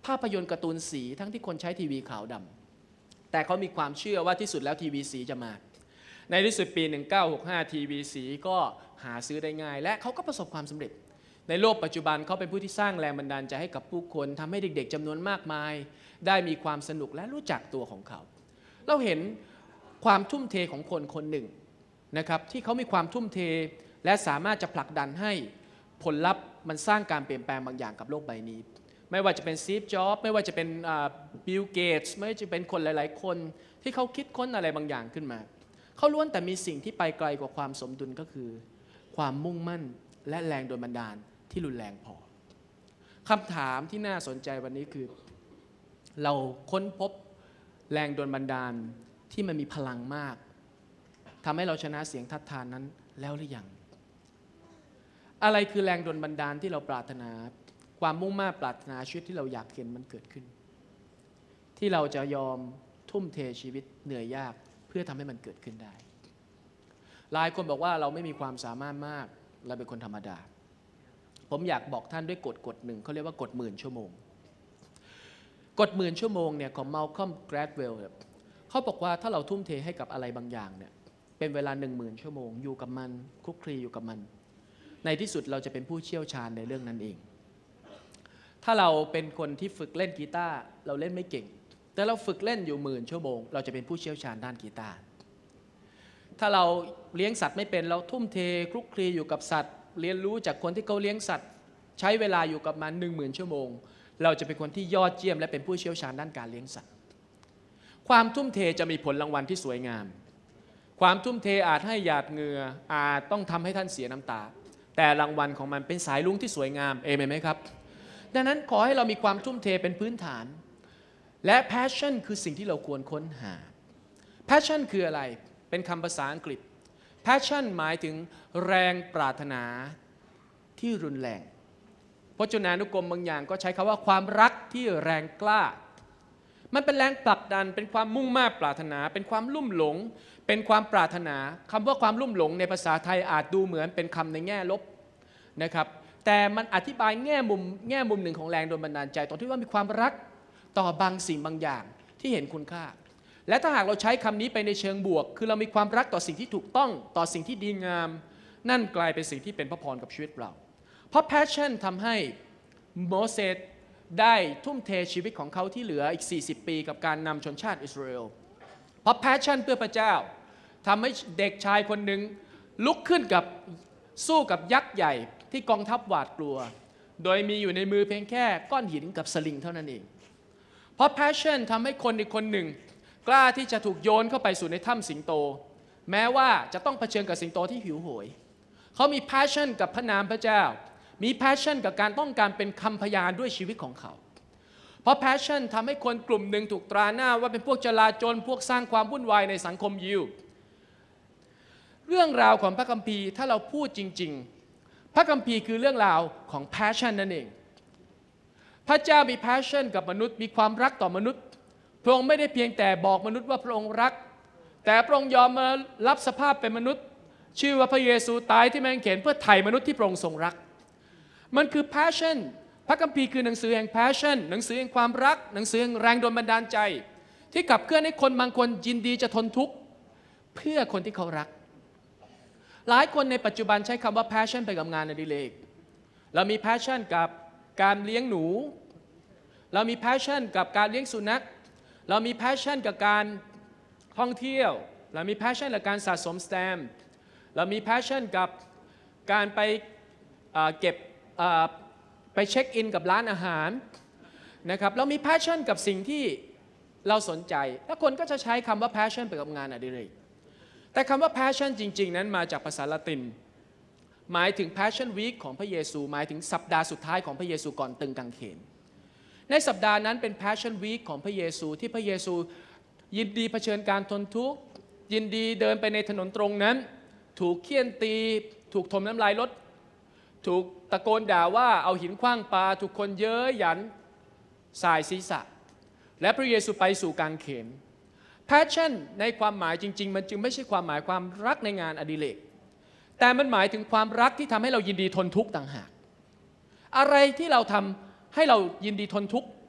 ภาพยนตร์การ์ตูนสีทั้งที่คนใช้ทีวีขาวดำแต่เขามีความเชื่อว่าที่สุดแล้วทีวีสีจะมาในที่สุดปีหนึ่งเก้าหกห้าทีวีสีก็หาซื้อได้ง่ายและเขาก็ประสบความสำเร็จในโลกปัจจุบันเขาเป็นผู้ที่สร้างแรงบันดาลใจให้กับผู้คนทำให้เด็กๆจำนวนมากมายได้มีความสนุกและรู้จักตัวของเขาเราเห็นความทุ่มเทของคนคนหนึ่งนะครับที่เขามีความทุ่มเทและสามารถจะผลักดันให้ผลลัพธ์มันสร้างการเปลี่ยนแปลงบางอย่างกับโลกใบนี้ไม่ว่าจะเป็นซีฟจ็อบส์ไม่ว่าจะเป็นบิลเกตส์ไม่ว่าจะเป็นคนหลายๆคนที่เขาคิดค้นอะไรบางอย่างขึ้นมาเขาล้วนแต่มีสิ่งที่ไปไกลกว่าความสมดุลก็คือความมุ่งมั่นและแรงโดนบันดาลที่รุนแรงพอคำถามที่น่าสนใจวันนี้คือเราค้นพบแรงโดนบันดาลที่มันมีพลังมากทำให้เราชนะเสียงทัดทานนั้นแล้วหรือยังอะไรคือแรงโดนบันดาลที่เราปรารถนาความมุ่งมั่นปรารถนาชีวิตที่เราอยากเห็นมันเกิดขึ้นที่เราจะยอมทุ่มเทชีวิตเหนื่อยยากเพื่อทำให้มันเกิดขึ้นได้หลายคนบอกว่าเราไม่มีความสามารถมากเราเป็นคนธรรมดาผมอยากบอกท่านด้วยกฎกฎหนึ่งเขาเรียกว่ากฎหมื่นชั่วโมงกฎหมื่นชั่วโมงเนี่ยของ Malcolm Gladwell เขาบอกว่าถ้าเราทุ่มเทให้กับอะไรบางอย่างเนี่ยเป็นเวลาหนึ่งหมื่นชั่วโมงอยู่กับมันคลุกคลีอยู่กับมันในที่สุดเราจะเป็นผู้เชี่ยวชาญในเรื่องนั้นเองถ้าเราเป็นคนที่ฝึกเล่นกีตาร์เราเล่นไม่เก่งแต่เราฝึกเล่นอยู่หมื่นชั่วโมงเราจะเป็นผู้เชี่ยวชาญด้านกีตาร์ถ้าเราเลี้ยงสัตว์ไม่เป็นเราทุ่มเทคลุกคลีอยู่กับสัตว์เรียนรู้จากคนที่เขาเลี้ยงสัตว์ใช้เวลาอยู่กับมันหนึ่งหมื่นชั่วโมงเราจะเป็นคนที่ยอดเยี่ยมและเป็นผู้เชี่ยวชาญด้านการเลี้ยงสัตว์ความทุ่มเทจะมีผลรางวัลที่สวยงามความทุ่มเทอาจให้หยาดเหงื่ออาจต้องทำให้ท่านเสียน้ำตาแต่รางวัลของมันเป็นสายลุ้งที่สวยงามเอเมนไหมครับดังนั้นขอให้เรามีความทุ่มเทเป็นพื้นฐานและ passion คือสิ่งที่เราควรค้นหา passion คืออะไรเป็นคำภาษาอังกฤษ passion หมายถึงแรงปรารถนาที่รุนแรงพจนานุกรมบางอย่างก็ใช้คำว่าความรักที่แรงกล้ามันเป็นแรงผลักดันเป็นความมุ่งมั่นปรารถนาเป็นความลุ่มหลงเป็นความปรารถนาคำว่าความลุ่มหลงในภาษาไทยอาจดูเหมือนเป็นคำในแง่ลบนะครับแต่มันอธิบายแง่มุมแง่มุมหนึ่งของแรงโดนบันดาลใจตรงที่ว่ามีความรักต่อบางสิ่งบางอย่างที่เห็นคุณค่าและถ้าหากเราใช้คำนี้ไปในเชิงบวกคือเรามีความรักต่อสิ่งที่ถูกต้องต่อสิ่งที่ดีงามนั่นกลายเป็นสิ่งที่เป็นพระพรกับชีวิตเราเพราะ passion ทำให้โมเสสได้ทุ่มเทชีวิตของเขาที่เหลืออีกสี่สิบปีกับการนำชนชาติอิสราเอลเพราะ passion เพื่อพระเจ้าทำให้เด็กชายคนหนึ่งลุกขึ้นกับสู้กับยักษ์ใหญ่ที่กองทัพหวาดกลัวโดยมีอยู่ในมือเพียงแค่ก้อนหินกับสลิงเท่านั้นเองเพราะ passion ทำให้คนอีกคนหนึ่งกล้าที่จะถูกโยนเข้าไปสู่ในถ้ำสิงโตแม้ว่าจะต้องเผชิญกับสิงโตที่หิวโหยเขามี passion กับพระนามพระเจ้ามี passion กับการต้องการเป็นคำพยานด้วยชีวิตของเขาเพราะ passion ทำให้คนกลุ่มหนึ่งถูกตราหน้าว่าเป็นพวกจลาจลพวกสร้างความวุ่นวายในสังคมยิวเรื่องราวของพระคัมภีร์ถ้าเราพูดจริงๆพระคัมภีร์คือเรื่องราวของ passion นั่นเองพระเจ้ามี passion กับมนุษย์มีความรักต่อมนุษย์พระองค์ไม่ได้เพียงแต่บอกมนุษย์ว่าพระองค์รักแต่พระองค์ยอมมารับสภาพเป็นมนุษย์ชื่อว่าพระเยซูตายที่แมงเขนเพื่อไถ่มนุษย์ที่พระองค์ทรงรักมันคือ passion พระคัมภีร์คือหนังสือแห่ง passion หนังสือแห่งความรักหนังสือแห่งแรงโดนบันดาลใจที่ขับเคลื่อนให้คนบางคนยินดีจะทนทุกข์เพื่อคนที่เขารักหลายคนในปัจจุบันใช้คำว่า passion ไปกับงานอดิเรกเรามี passion กับการเลี้ยงหนูเรามี passion กับการเลี้ยงสุนัขเรามี passion กับการท่องเที่ยวเรามี passion กับการสะสมสแตมป์เรามี passion กับการไปเก็บไปเช็คอินกับร้านอาหารนะครับเรามี passion กับสิ่งที่เราสนใจแล้วคนก็จะใช้คำว่า passion ไปกับงานอดิเรกแต่คำว่า passion จริงๆนั้นมาจากภาษาละตินหมายถึง passion week ของพระเยซูหมายถึงสัปดาห์สุดท้ายของพระเยซูก่อนตึงกางเขนในสัปดาห์นั้นเป็น passion week ของพระเยซูที่พระเยซูยินดีเผชิญการทนทุกข์ยินดีเดินไปในถนนตรงนั้นถูกเฆี่ยนตีถูกถมน้ำลายรถถูกตะโกนด่าว่าเอาหินขว้างปาถูกคนเย้ยหยันสายศีรษะและพระเยซูไปสู่กางเขน passion ในความหมายจริงๆมันจึงไม่ใช่ความหมายความรักในงานอดิเรกแต่มันหมายถึงความรักที่ทำให้เรายินดีทนทุกข์ต่างหากอะไรที่เราทำให้เรายินดีทนทุกข์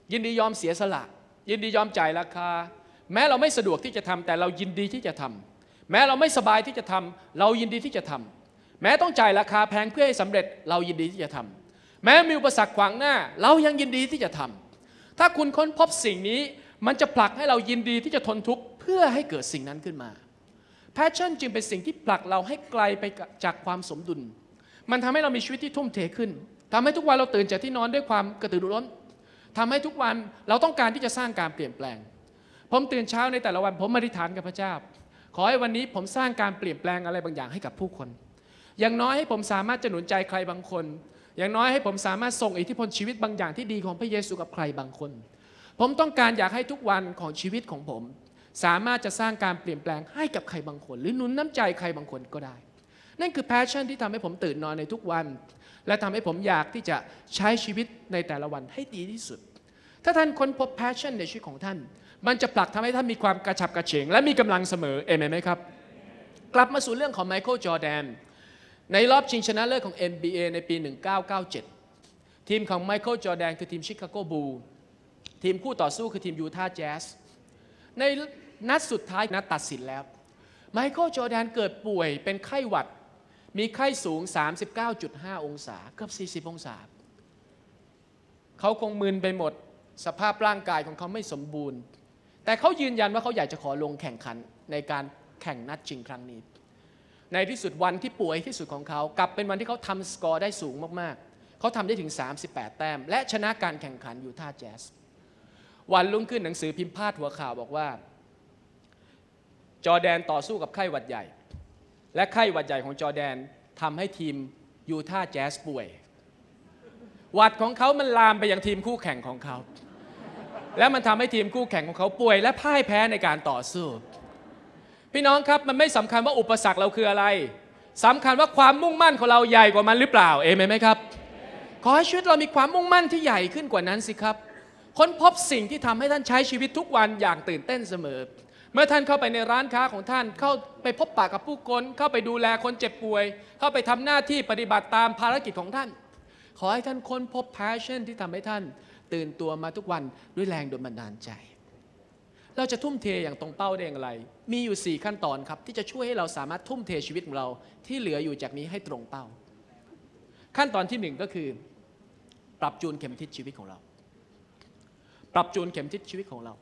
ยินดียอมเสียสละยินดียอมจ่ายราคาแม้เราไม่สะดวกที่จะทำแต่เรายินดีที่จะทำแม้เราไม่สบายที่จะทำเรายินดีที่จะทำแม้ต้องจ่ายราคาแพงเพื่อให้สำเร็จเรายินดีที่จะทำแม้มีอุปสรรคขวางหน้าเรายังยินดีที่จะทำถ้าคุณค้นพบสิ่งนี้มันจะผลักให้เรายินดีที่จะทนทุกข์เพื่อให้เกิดสิ่งนั้นขึ้นมา Passion จึงเป็นสิ่งที่ผลักเราให้ไกลไปจากความสมดุลมันทำให้เรามีชีวิตที่ทุ่มเทขึ้นทำให้ทุกวันเราตื่นจากที่นอนด้วยความกระตือรือร้นทำให้ทุกวันเราต้องการที่จะสร้างการเปลี่ยนแปลงผมตื่นเช้าในแต่ละวันผมอธิษฐานกับพระเจ้าขอให้วันนี้ผมสร้างการเปลี่ยนแปลงอะไรบางอย่างให้กับผู้คนอย่างน้อยให้ผมสามารถจะหนุนใจใครบางคนอย่างน้อยให้ผมสามารถส่งอิทธิพลชีวิตบางอย่างที่ดีของพระเยซูกับใครบางคนผมต้องการอยากให้ทุกวันของชีวิตของผมสามารถจะสร้างการเปลี่ยนแปลงให้กับใครบางคนหรือหนุนน้ำใจใครบางคนก็ได้นั่นคือ passion ที่ทำให้ผมตื่นนอนในทุกวันและทำให้ผมอยากที่จะใช้ชีวิตในแต่ละวันให้ดีที่สุดถ้าท่านค้นพบ passion ในชีวิตของท่านมันจะผลักทำให้ท่านมีความกระฉับกระเฉงและมีกำลังเสมอเอเมนไหมครับกลับมาสู่เรื่องของไมเคิลจอร์แดนในรอบชิงชนะเลิศของ เอ็น บี เอ ในปีหนึ่งพันเก้าร้อยเก้าสิบเจ็ดทีมของไมเคิลจอร์แดนคือทีมชิคาโกบูลทีมคู่ต่อสู้คือทีมยูทาห์แจ๊สในนัดสุดท้ายนัดตัดสินแล้วไมเคิลจอร์แดนเกิดป่วยเป็นไข้หวัดมีไข้สูง สามสิบเก้าจุดห้า องศาเกือบสี่สิบองศาเขาคงมึนไปหมดสภาพร่างกายของเขาไม่สมบูรณ์แต่เขายืนยันว่าเขาอยากจะขอลงแข่งขันในการแข่งนัดชิงครั้งนี้ในที่สุดวันที่ป่วยที่สุดของเขากลับเป็นวันที่เขาทำสกอร์ได้สูงมากๆเขาทำได้ถึงสามสิบแปดแต้มและชนะการแข่งขันยูทาห์แจ๊สวันรุ่งขึ้นหนังสือพิมพ์พาดหัวข่าวบอกว่าจอร์แดนต่อสู้กับไข้หวัดใหญ่และไข้หวัดใหญ่ของจอร์แดนทำให้ทีมยูทาห์แจ๊สป่วยหวัดของเขามันลามไปยังทีมคู่แข่งของเขาและมันทำให้ทีมคู่แข่งของเขาป่วยและพ่ายแพ้ในการต่อสู้พี่น้องครับมันไม่สำคัญว่าอุปสรรคเราคืออะไรสำคัญว่าความมุ่งมั่นของเราใหญ่กว่ามันหรือเปล่าเอเมนไหมครับขอให้ชีวิตเรามีความมุ่งมั่นที่ใหญ่ขึ้นกว่านั้นสิครับค้นพบสิ่งที่ทำให้ท่านใช้ชีวิตทุกวันอย่างตื่นเต้นเสมอเมื่อท่านเข้าไปในร้านค้าของท่านเข้าไปพบปะกับผู้คนเข้าไปดูแลคนเจ็บป่วยเข้าไปทำหน้าที่ปฏิบัติตามภารกิจของท่านขอให้ท่านค้นพบ passion ที่ทำให้ท่านตื่นตัวมาทุกวันด้วยแรงโดนบันดาลใจเราจะทุ่มเทอย่างตรงเป้าได้อย่างไรมีอยู่สี่ขั้นตอนครับที่จะช่วยให้เราสามารถทุ่มเทชีวิตของเราที่เหลืออยู่จากนี้ให้ตรงเป้าขั้นตอนที่หนึ่งก็คือปรับจูนเข็มทิศชีวิตของเราปรับจูนเข็มทิศชีวิตของเรา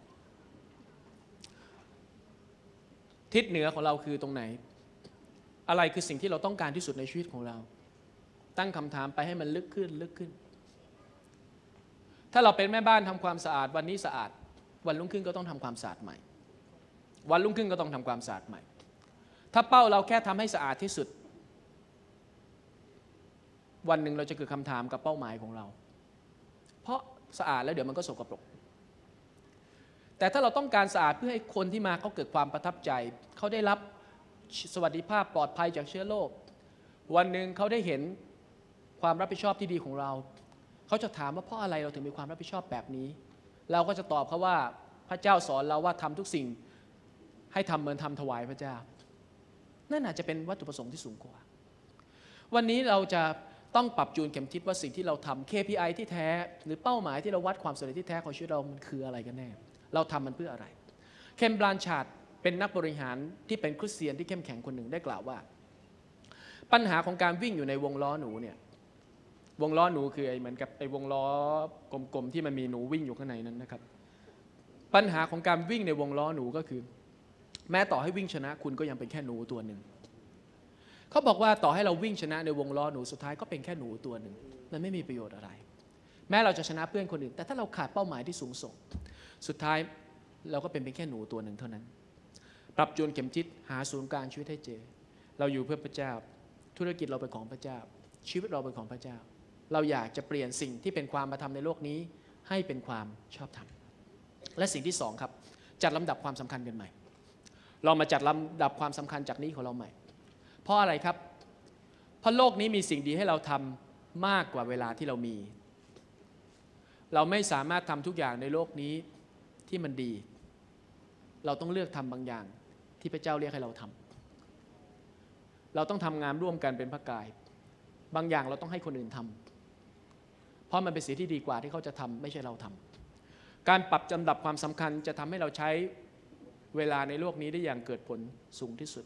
ทิศเหนือของเราคือตรงไหนอะไรคือสิ่งที่เราต้องการที่สุดในชีวิตของเราตั้งคำถามไปให้มันลึกขึ้นลึกขึ้นถ้าเราเป็นแม่บ้านทำความสะอาดวันนี้สะอาดวันรุ่งขึ้นก็ต้องทำความสะอาดใหม่วันรุ่งขึ้นก็ต้องทำความสะอาดใหม่ถ้าเป้าเราแค่ทำให้สะอาดที่สุดวันหนึ่งเราจะเกิดคำถามกับเป้าหมายของเราเพราะสะอาดแล้วเดี๋ยวมันก็สกปรกแต่ถ้าเราต้องการสะอาดเพื่อให้คนที่มาเขาเกิดความประทับใจเขาได้รับสวัสดิภาพปลอดภัยจากเชื้อโรควันหนึ่งเขาได้เห็นความรับผิดชอบที่ดีของเราเขาจะถามว่าเพราะอะไรเราถึงมีความรับผิดชอบแบบนี้เราก็จะตอบเขาว่าพระเจ้าสอนเราว่าทำทุกสิ่งให้ทำเหมือนทำถวายพระเจ้านั่นอาจจะเป็นวัตถุประสงค์ที่สูงกว่าวันนี้เราจะต้องปรับจูนเข็มทิศว่าสิ่งที่เราทำ เค พี ไอ ที่แท้หรือเป้าหมายที่เราวัดความสำเร็จที่แท้ของชีวิตเรามันคืออะไรกันแน่เราทำมันเพื่ออะไรเคนบลันชาร์ดเป็นนักบริหารที่เป็นคริสเตียนที่เข้มแข็งคนหนึ่งได้กล่าวว่าปัญหาของการวิ่งอยู่ในวงล้อหนูเนี่ยวงล้อหนูคือไอ้เหมือนกับไอ้วงล้อกลมๆที่มันมีหนูวิ่งอยู่ข้างในนั้นนะครับปัญหาของการวิ่งในวงล้อหนูก็คือแม้ต่อให้วิ่งชนะคุณก็ยังเป็นแค่หนูตัวหนึ่งเขาบอกว่าต่อให้เราวิ่งชนะในวงล้อหนูสุดท้ายก็เป็นแค่หนูตัวหนึ่งมันไม่มีประโยชน์อะไรแม้เราจะชนะเพื่อนคนอื่นแต่ถ้าเราขาดเป้าหมายที่สูงส่งสุดท้ายเราก็เป็นเพียงแค่หนูตัวหนึ่งเท่านั้นปรับจูนเข็มทิศหาศูนย์กลางชีวิตให้เจอเราอยู่เพื่อพระเจ้าธุรกิจเราเป็นของพระเจ้าชีวิตเราเป็นของพระเจ้าเราอยากจะเปลี่ยนสิ่งที่เป็นความมาทำในโลกนี้ให้เป็นความชอบธรรมและสิ่งที่สองครับจัดลำดับความสำคัญกันใหม่เรามาจัดลำดับความสำคัญจากนี้ของเราใหม่เพราะอะไรครับเพราะโลกนี้มีสิ่งดีให้เราทำมากกว่าเวลาที่เรามีเราไม่สามารถทำทุกอย่างในโลกนี้ที่มันดีเราต้องเลือกทำบางอย่างที่พระเจ้าเรียกให้เราทำเราต้องทำงานร่วมกันเป็นพระกายบางอย่างเราต้องให้คนอื่นทำเพราะมันเป็นสิ่งที่ดีกว่าที่เขาจะทำไม่ใช่เราทการปรับลำดับความสำคัญจะทำให้เราใช้เวลาในโลกนี้ได้อย่างเกิดผลสูงที่สุด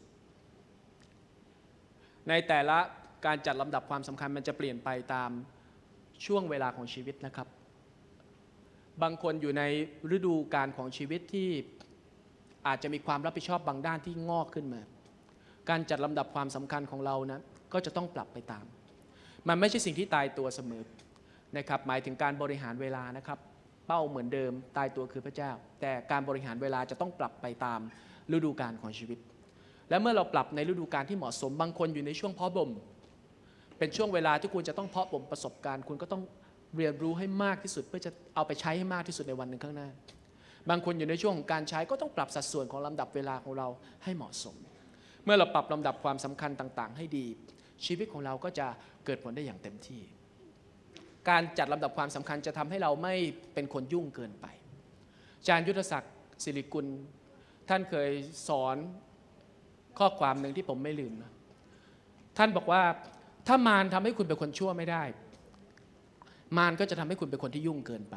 ในแต่ละการจัดลำดับความสำคัญมันจะเปลี่ยนไปตามช่วงเวลาของชีวิตนะครับบางคนอยู่ในฤดูกาลของชีวิตที่อาจจะมีความรับผิดชอบบางด้านที่งอกขึ้นมาการจัดลำดับความสำคัญของเรานะก็จะต้องปรับไปตามมันไม่ใช่สิ่งที่ตายตัวเสมอนะครับหมายถึงการบริหารเวลานะครับเป้าเหมือนเดิมตายตัวคือพระเจ้าแต่การบริหารเวลาจะต้องปรับไปตามฤดูกาลของชีวิตและเมื่อเราปรับในฤดูกาลที่เหมาะสมบางคนอยู่ในช่วงเพาะบ่มเป็นช่วงเวลาที่คุณจะต้องเพาะบ่มประสบการณ์คุณก็ต้องเรียนรู้ให้มากที่สุดเพื่อจะเอาไปใช้ให้มากที่สุดในวันหนึ่งข้างหน้าบางคนอยู่ในช่วงของการใช้ก็ต้องปรับสัดส่วนของลำดับเวลาของเราให้เหมาะสมเมื่อเราปรับลำดับความสำคัญต่างๆให้ดีชีวิตของเราก็จะเกิดผลได้อย่างเต็มที่การจัดลำดับความสำคัญจะทำให้เราไม่เป็นคนยุ่งเกินไปอาจารย์ยุทธศักดิ์ศิริกุลท่านเคยสอนข้อความหนึ่งที่ผมไม่ลืมนะท่านบอกว่าถ้ามารทำให้คุณเป็นคนชั่วไม่ได้มารก็จะทำให้คุณเป็นคนที่ยุ่งเกินไป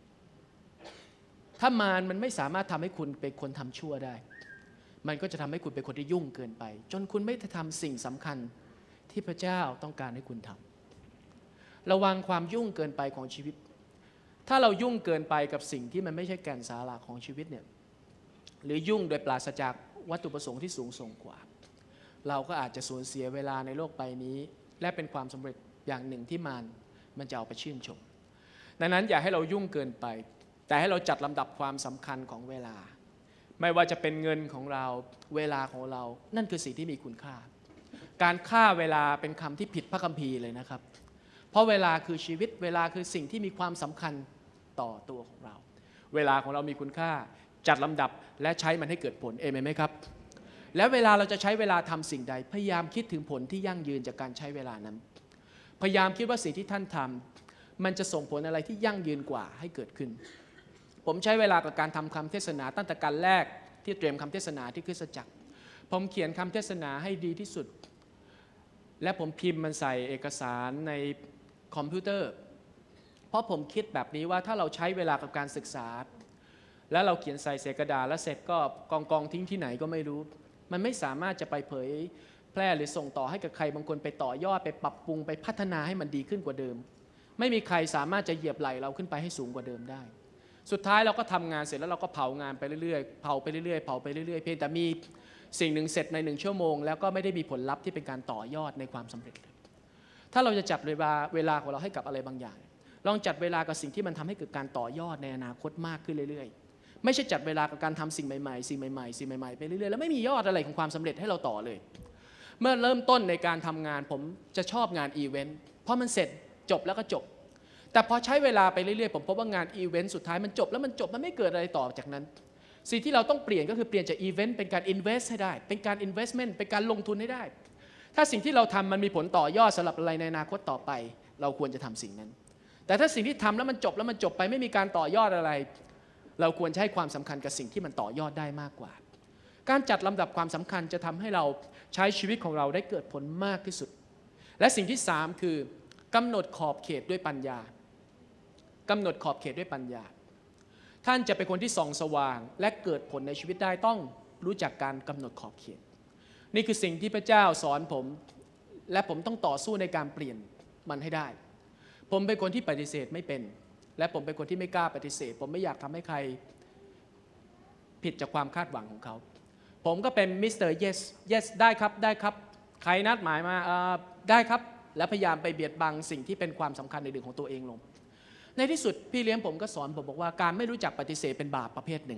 ถ้ามารมันไม่สามารถทำให้คุณเป็นคนทำชั่วได้มันก็จะทำให้คุณเป็นคนที่ยุ่งเกินไปจนคุณไม่ทำสิ่งสำคัญที่พระเจ้าต้องการให้คุณทำระวังความยุ่งเกินไปของชีวิตถ้าเรายุ่งเกินไปกับสิ่งที่มันไม่ใช่แก่นสาระของชีวิตเนี่ยหรือยุ่งโดยปราศจากวัตถุประสงค์ที่สูงส่งกว่าเราก็อาจจะสูญเสียเวลาในโลกใบนี้และเป็นความสำเร็จอย่างหนึ่งที่มารมันจะเอาไปชื่นชมดังนั้นอย่าให้เรายุ่งเกินไปแต่ให้เราจัดลำดับความสำคัญของเวลาไม่ว่าจะเป็นเงินของเราเวลาของเรานั่นคือสิ่งที่มีคุณค่าการฆ่าเวลาเป็นคำที่ผิดพระคัมภีร์เลยนะครับเพราะเวลาคือชีวิตเวลาคือสิ่งที่มีความสำคัญต่อตัวของเราเวลาของเรามีคุณค่าจัดลำดับและใช้มันให้เกิดผลเอเมนไหมครับแล้วเวลาเราจะใช้เวลาทำสิ่งใดพยายามคิดถึงผลที่ยั่งยืนจากการใช้เวลานั้นพยายามคิดว่าสิ่งที่ท่านทำมันจะส่งผลอะไรที่ยั่งยืนกว่าให้เกิดขึ้นผมใช้เวลากับการทำคำเทศนาตั้งแต่การแรกที่เตรียมคำเทศนาที่คริสตจักรผมเขียนคำเทศนาให้ดีที่สุดและผมพิมพ์มันใส่เอกสารในคอมพิวเตอร์เพราะผมคิดแบบนี้ว่าถ้าเราใช้เวลากับการศึกษาแล้วเราเขียนใส่เศษกระดาษแล้วเสร็จก็กองกองทิ้งที่ไหนก็ไม่รู้มันไม่สามารถจะไปเผยแพร่หรือส่งต่อให้กับใครบางคนไปต่อยอดไปปรับปรุงไปพัฒนาให้มันดีขึ้นกว่าเดิมไม่มีใครสามารถจะเหยียบไหล่เราขึ้นไปให้สูงกว่าเดิมได้สุดท้ายเราก็ทำงานเสร็จแล้วเราก็เผางานไปเรื่อยๆเผาไปเรื่อยๆเผาไปเรื่อยๆเพียงแต่มีสิ่งหนึ่งเสร็จในหนึ่งชั่วโมงแล้วก็ไม่ได้มีผลลัพธ์ที่เป็นการต่อยอดในความสำเร็จเลยถ้าเราจะจัดเวลาเวลาของเราให้กับอะไรบางอย่างลองจัดเวลากับสิ่งที่มันทำให้เกิดการต่อยอดในอนาคตมากขึ้นเรื่อยๆไม่ใช่จัดเวลากับการทำสิ่งใหม่ๆสิ่งใหม่ๆสิ่งใหม่ๆไปเรื่อยๆแล้วไม่มียอดอะไรของความสำเร็จให้เราต่อเลยเมื่อเริ่มต้นในการทำงานผมจะชอบงานอีเวนต์เพราะมันเสร็จจบแล้วก็จบแต่พอใช้เวลาไปเรื่อยๆผมพบว่างานอีเวนต์สุดท้ายมันจบแล้วมันจบมันไม่เกิดอะไรต่อจากนั้นสิ่งที่เราต้องเปลี่ยนก็คือเปลี่ยนจากอีเวนต์เป็นการอินเวสต์ให้ได้เป็นการอินเวสท์เมนต์เป็นการลงทุนให้ได้ถ้าสิ่งที่เราทำมันมีผลต่อยอดสำหรับอะไรในอนาคตต่อไปเราควรจะทำสิ่งนั้นแต่ถ้าสิ่งที่ทำแล้วมันจบแล้วมันจบไปไม่มีการต่อยอดอะไรเราควรจะให้ความสำคัญกับสิ่งที่มันต่อยอดได้มากกว่าการจัดลำดับความสำคัญจะทำให้เราใช้ชีวิตของเราได้เกิดผลมากที่สุดและสิ่งที่สามคือกำหนดขอบเขตด้วยปัญญากำหนดขอบเขตด้วยปัญญาท่านจะเป็นคนที่ส่องสว่างและเกิดผลในชีวิตได้ต้องรู้จักการกำหนดขอบเขตนี่คือสิ่งที่พระเจ้าสอนผมและผมต้องต่อสู้ในการเปลี่ยนมันให้ได้ผมเป็นคนที่ปฏิเสธไม่เป็นและผมเป็นคนที่ไม่กล้าปฏิเสธผมไม่อยากทำให้ใครผิดจากความคาดหวังของเขาผมก็เป็นมิสเตอร์ yes yes ได้ครับได้ครับใครนัดหมายมาได้ครับและพยายามไปเบียดบังสิ่งที่เป็นความสำคัญในเรื่องของตัวเองลงในที่สุดพี่เลี้ยงผมก็สอนผมบอกว่าการไม่รู้จักปฏิเสธเป็นบาปประเภทหนึ่ง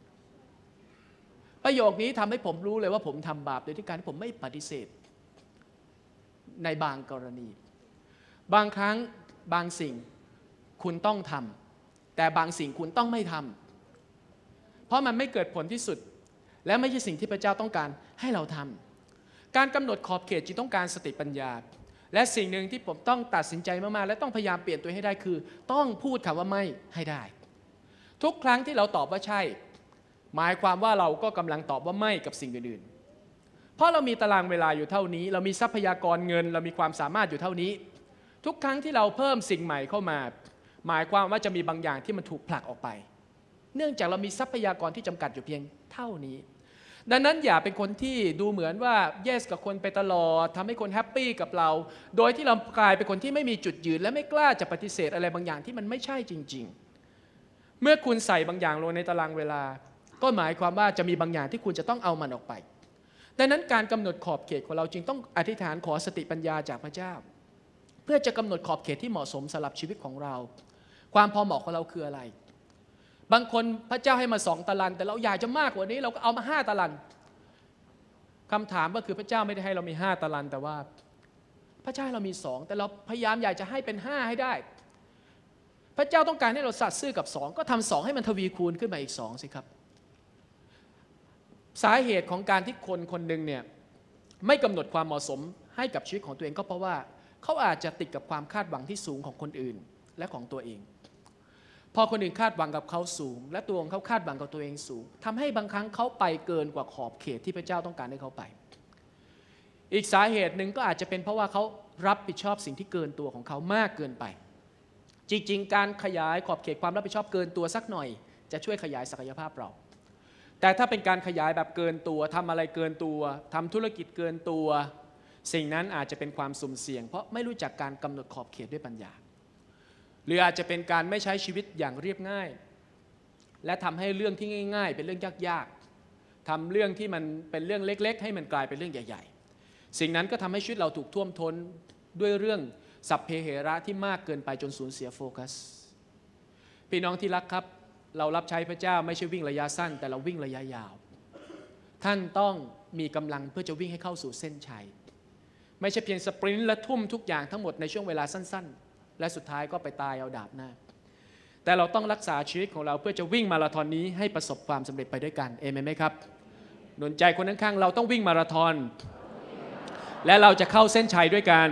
ประโยคนี้ทำให้ผมรู้เลยว่าผมทำบาปโดยที่การที่ผมไม่ปฏิเสธในบางกรณีบางครั้งบางสิ่งคุณต้องทำแต่บางสิ่งคุณต้องไม่ทำเพราะมันไม่เกิดผลที่สุดและไม่ใช่สิ่งที่พระเจ้าต้องการให้เราทำการกำหนดขอบเขตจึงต้องการสติปัญญาและสิ่งหนึ่งที่ผมต้องตัดสินใจมากๆและต้องพยายามเปลี่ยนตัวให้ได้คือต้องพูดคำว่าไม่ให้ได้ทุกครั้งที่เราตอบว่าใช่หมายความว่าเราก็กำลังตอบว่าไม่กับสิ่งอื่นๆเพราะเรามีตารางเวลาอยู่เท่านี้เรามีทรัพยากรเงินเรามีความสามารถอยู่เท่านี้ทุกครั้งที่เราเพิ่มสิ่งใหม่เข้ามาหมายความว่าจะมีบางอย่างที่มันถูกผลักออกไปเนื่องจากเรามีทรัพยากรที่จำกัดอยู่เพียงเท่านี้ดังนั้นอย่าเป็นคนที่ดูเหมือนว่า yes กับคนไปตลอดทำให้คนแฮปปี้กับเราโดยที่เรากลายเป็นคนที่ไม่มีจุดยืนและไม่กล้าจะปฏิเสธอะไรบางอย่างที่มันไม่ใช่จริงๆเมื่อคุณใส่บางอย่างลงในตารางเวลาก็หมายความว่าจะมีบางอย่างที่คุณจะต้องเอามันออกไปดังนั้นการกำหนดขอบเขตของเราจึงต้องอธิษฐานขอสติปัญญาจากพระเจ้าเพื่อจะกำหนดขอบเขตที่เหมาะสมสำหรับชีวิตของเราความพอเหมาะของเราคืออะไรบางคนพระเจ้าให้มาสองตารางแต่เราอยากจะมากกว่านี้เราก็เอามาห้าตารางคำถามก็คือพระเจ้าไม่ได้ให้เรามีห้าตารางแต่ว่าพระเจ้าให้เรามีสองแต่เราพยายามอยากจะให้เป็นห้าให้ได้พระเจ้าต้องการให้เราสัตย์ซื่อกับสองก็ทำสองให้มันทวีคูณขึ้นมาอีกสองสิครับสาเหตุของการที่คนคนหนึ่งเนี่ยไม่กำหนดความเหมาะสมให้กับชีวิตของตัวเองก็เพราะว่าเขาอาจจะติดกับความคาดหวังที่สูงของคนอื่นและของตัวเองพอคนอื่นคาดหวังกับเขาสูงและตัวของเขาคาดหวังกับตัวเองสูงทำให้บางครั้งเขาไปเกินกว่าขอบเขตที่พระเจ้าต้องการให้เขาไปอีกสาเหตุหนึ่งก็อาจจะเป็นเพราะว่าเขารับผิดชอบสิ่งที่เกินตัวของเขามากเกินไปจริงๆการขยายขอบเขตความรับผิดชอบเกินตัวสักหน่อยจะช่วยขยายศักยภาพเราแต่ถ้าเป็นการขยายแบบเกินตัวทำอะไรเกินตัวทำธุรกิจเกินตัวสิ่งนั้นอาจจะเป็นความสุ่มเสี่ยงเพราะไม่รู้จักการกำหนดขอบเขตด้วยปัญญาหรืออาจจะเป็นการไม่ใช้ชีวิตอย่างเรียบง่ายและทำให้เรื่องที่ง่ายๆเป็นเรื่องยากๆทำเรื่องที่มันเป็นเรื่องเล็กๆให้มันกลายเป็นเรื่องใหญ่ๆสิ่งนั้นก็ทำให้ชีวิตเราถูกท่วมท้นด้วยเรื่องสัพเพเหระที่มากเกินไปจนสูญเสียโฟกัสพี่น้องที่รักครับเรารับใช้พระเจ้าไม่ใช่วิ่งระยะสั้นแต่เราวิ่งระยะยาวท่านต้องมีกำลังเพื่อจะวิ่งให้เข้าสู่เส้นชัยไม่ใช่เพียงสปรินต์และทุ่มทุกอย่างทั้งหมดในช่วงเวลาสั้นๆและสุดท้ายก็ไปตายเอาดาบหน้าแต่เราต้องรักษาชีวิตของเราเพื่อจะวิ่งมาราธอนนี้ให้ประสบความสำเร็จไปด้วยกันเอเมนไหมครับหนุนใจคนข้างๆเราต้องวิ่งมาราธอนและเราจะเข้าเส้นชัยด้วยกัน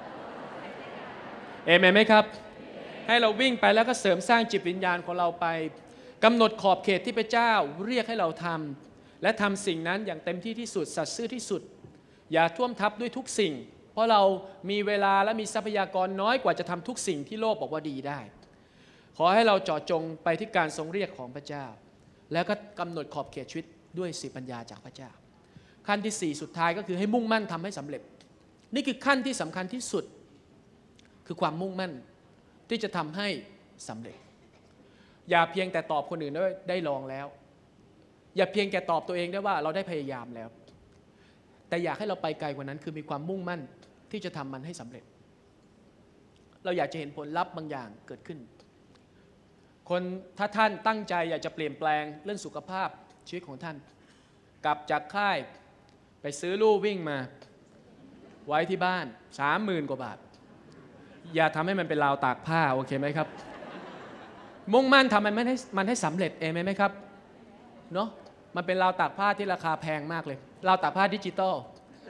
เอเมนไหมครับให้เราวิ่งไปแล้วก็เสริมสร้างจิตวิญญาณของเราไปกำหนดขอบเขตที่พระเจ้าเรียกให้เราทำและทำสิ่งนั้นอย่างเต็มที่ที่สุดสัตย์ซื่อที่สุดอย่าท่วมทับด้วยทุกสิ่งเพราะเรามีเวลาและมีทรัพยากรน้อยกว่าจะทำทุกสิ่งที่โลกบอกว่าดีได้ขอให้เราเจาะจงไปที่การทรงเรียกของพระเจ้าแล้วก็กำหนดขอบเขตชีวิตด้วยสติปัญญาจากพระเจ้าขั้นที่สี่สุดท้ายก็คือให้มุ่งมั่นทำให้สำเร็จนี่คือขั้นที่สำคัญที่สุดคือความมุ่งมั่นที่จะทำให้สำเร็จอย่าเพียงแต่ตอบคนอื่นได้ได้ลองแล้วอย่าเพียงแค่ตอบตัวเองได้ว่าเราได้พยายามแล้วแต่อยากให้เราไปไกลกว่านั้นคือมีความมุ่งมั่นที่จะทำมันให้สำเร็จเราอยากจะเห็นผลลัพธ์บางอย่างเกิดขึ้นคนถ้าท่านตั้งใจอยากจะเปลี่ยนแปลงเรื่องสุขภาพชีวิตของท่านกลับจากค่ายไปซื้อลู่วิ่งมาไว้ที่บ้านสามหมื่นกว่าบาทอย่าทำให้มันเป็นราวตากผ้าโอเคไหมครับมุ่งมั่นทำมันให้มันให้สำเร็จเองไหมครับเนาะมันเป็นราวตากผ้าที่ราคาแพงมากเลยราวตากผ้าดิจิตอล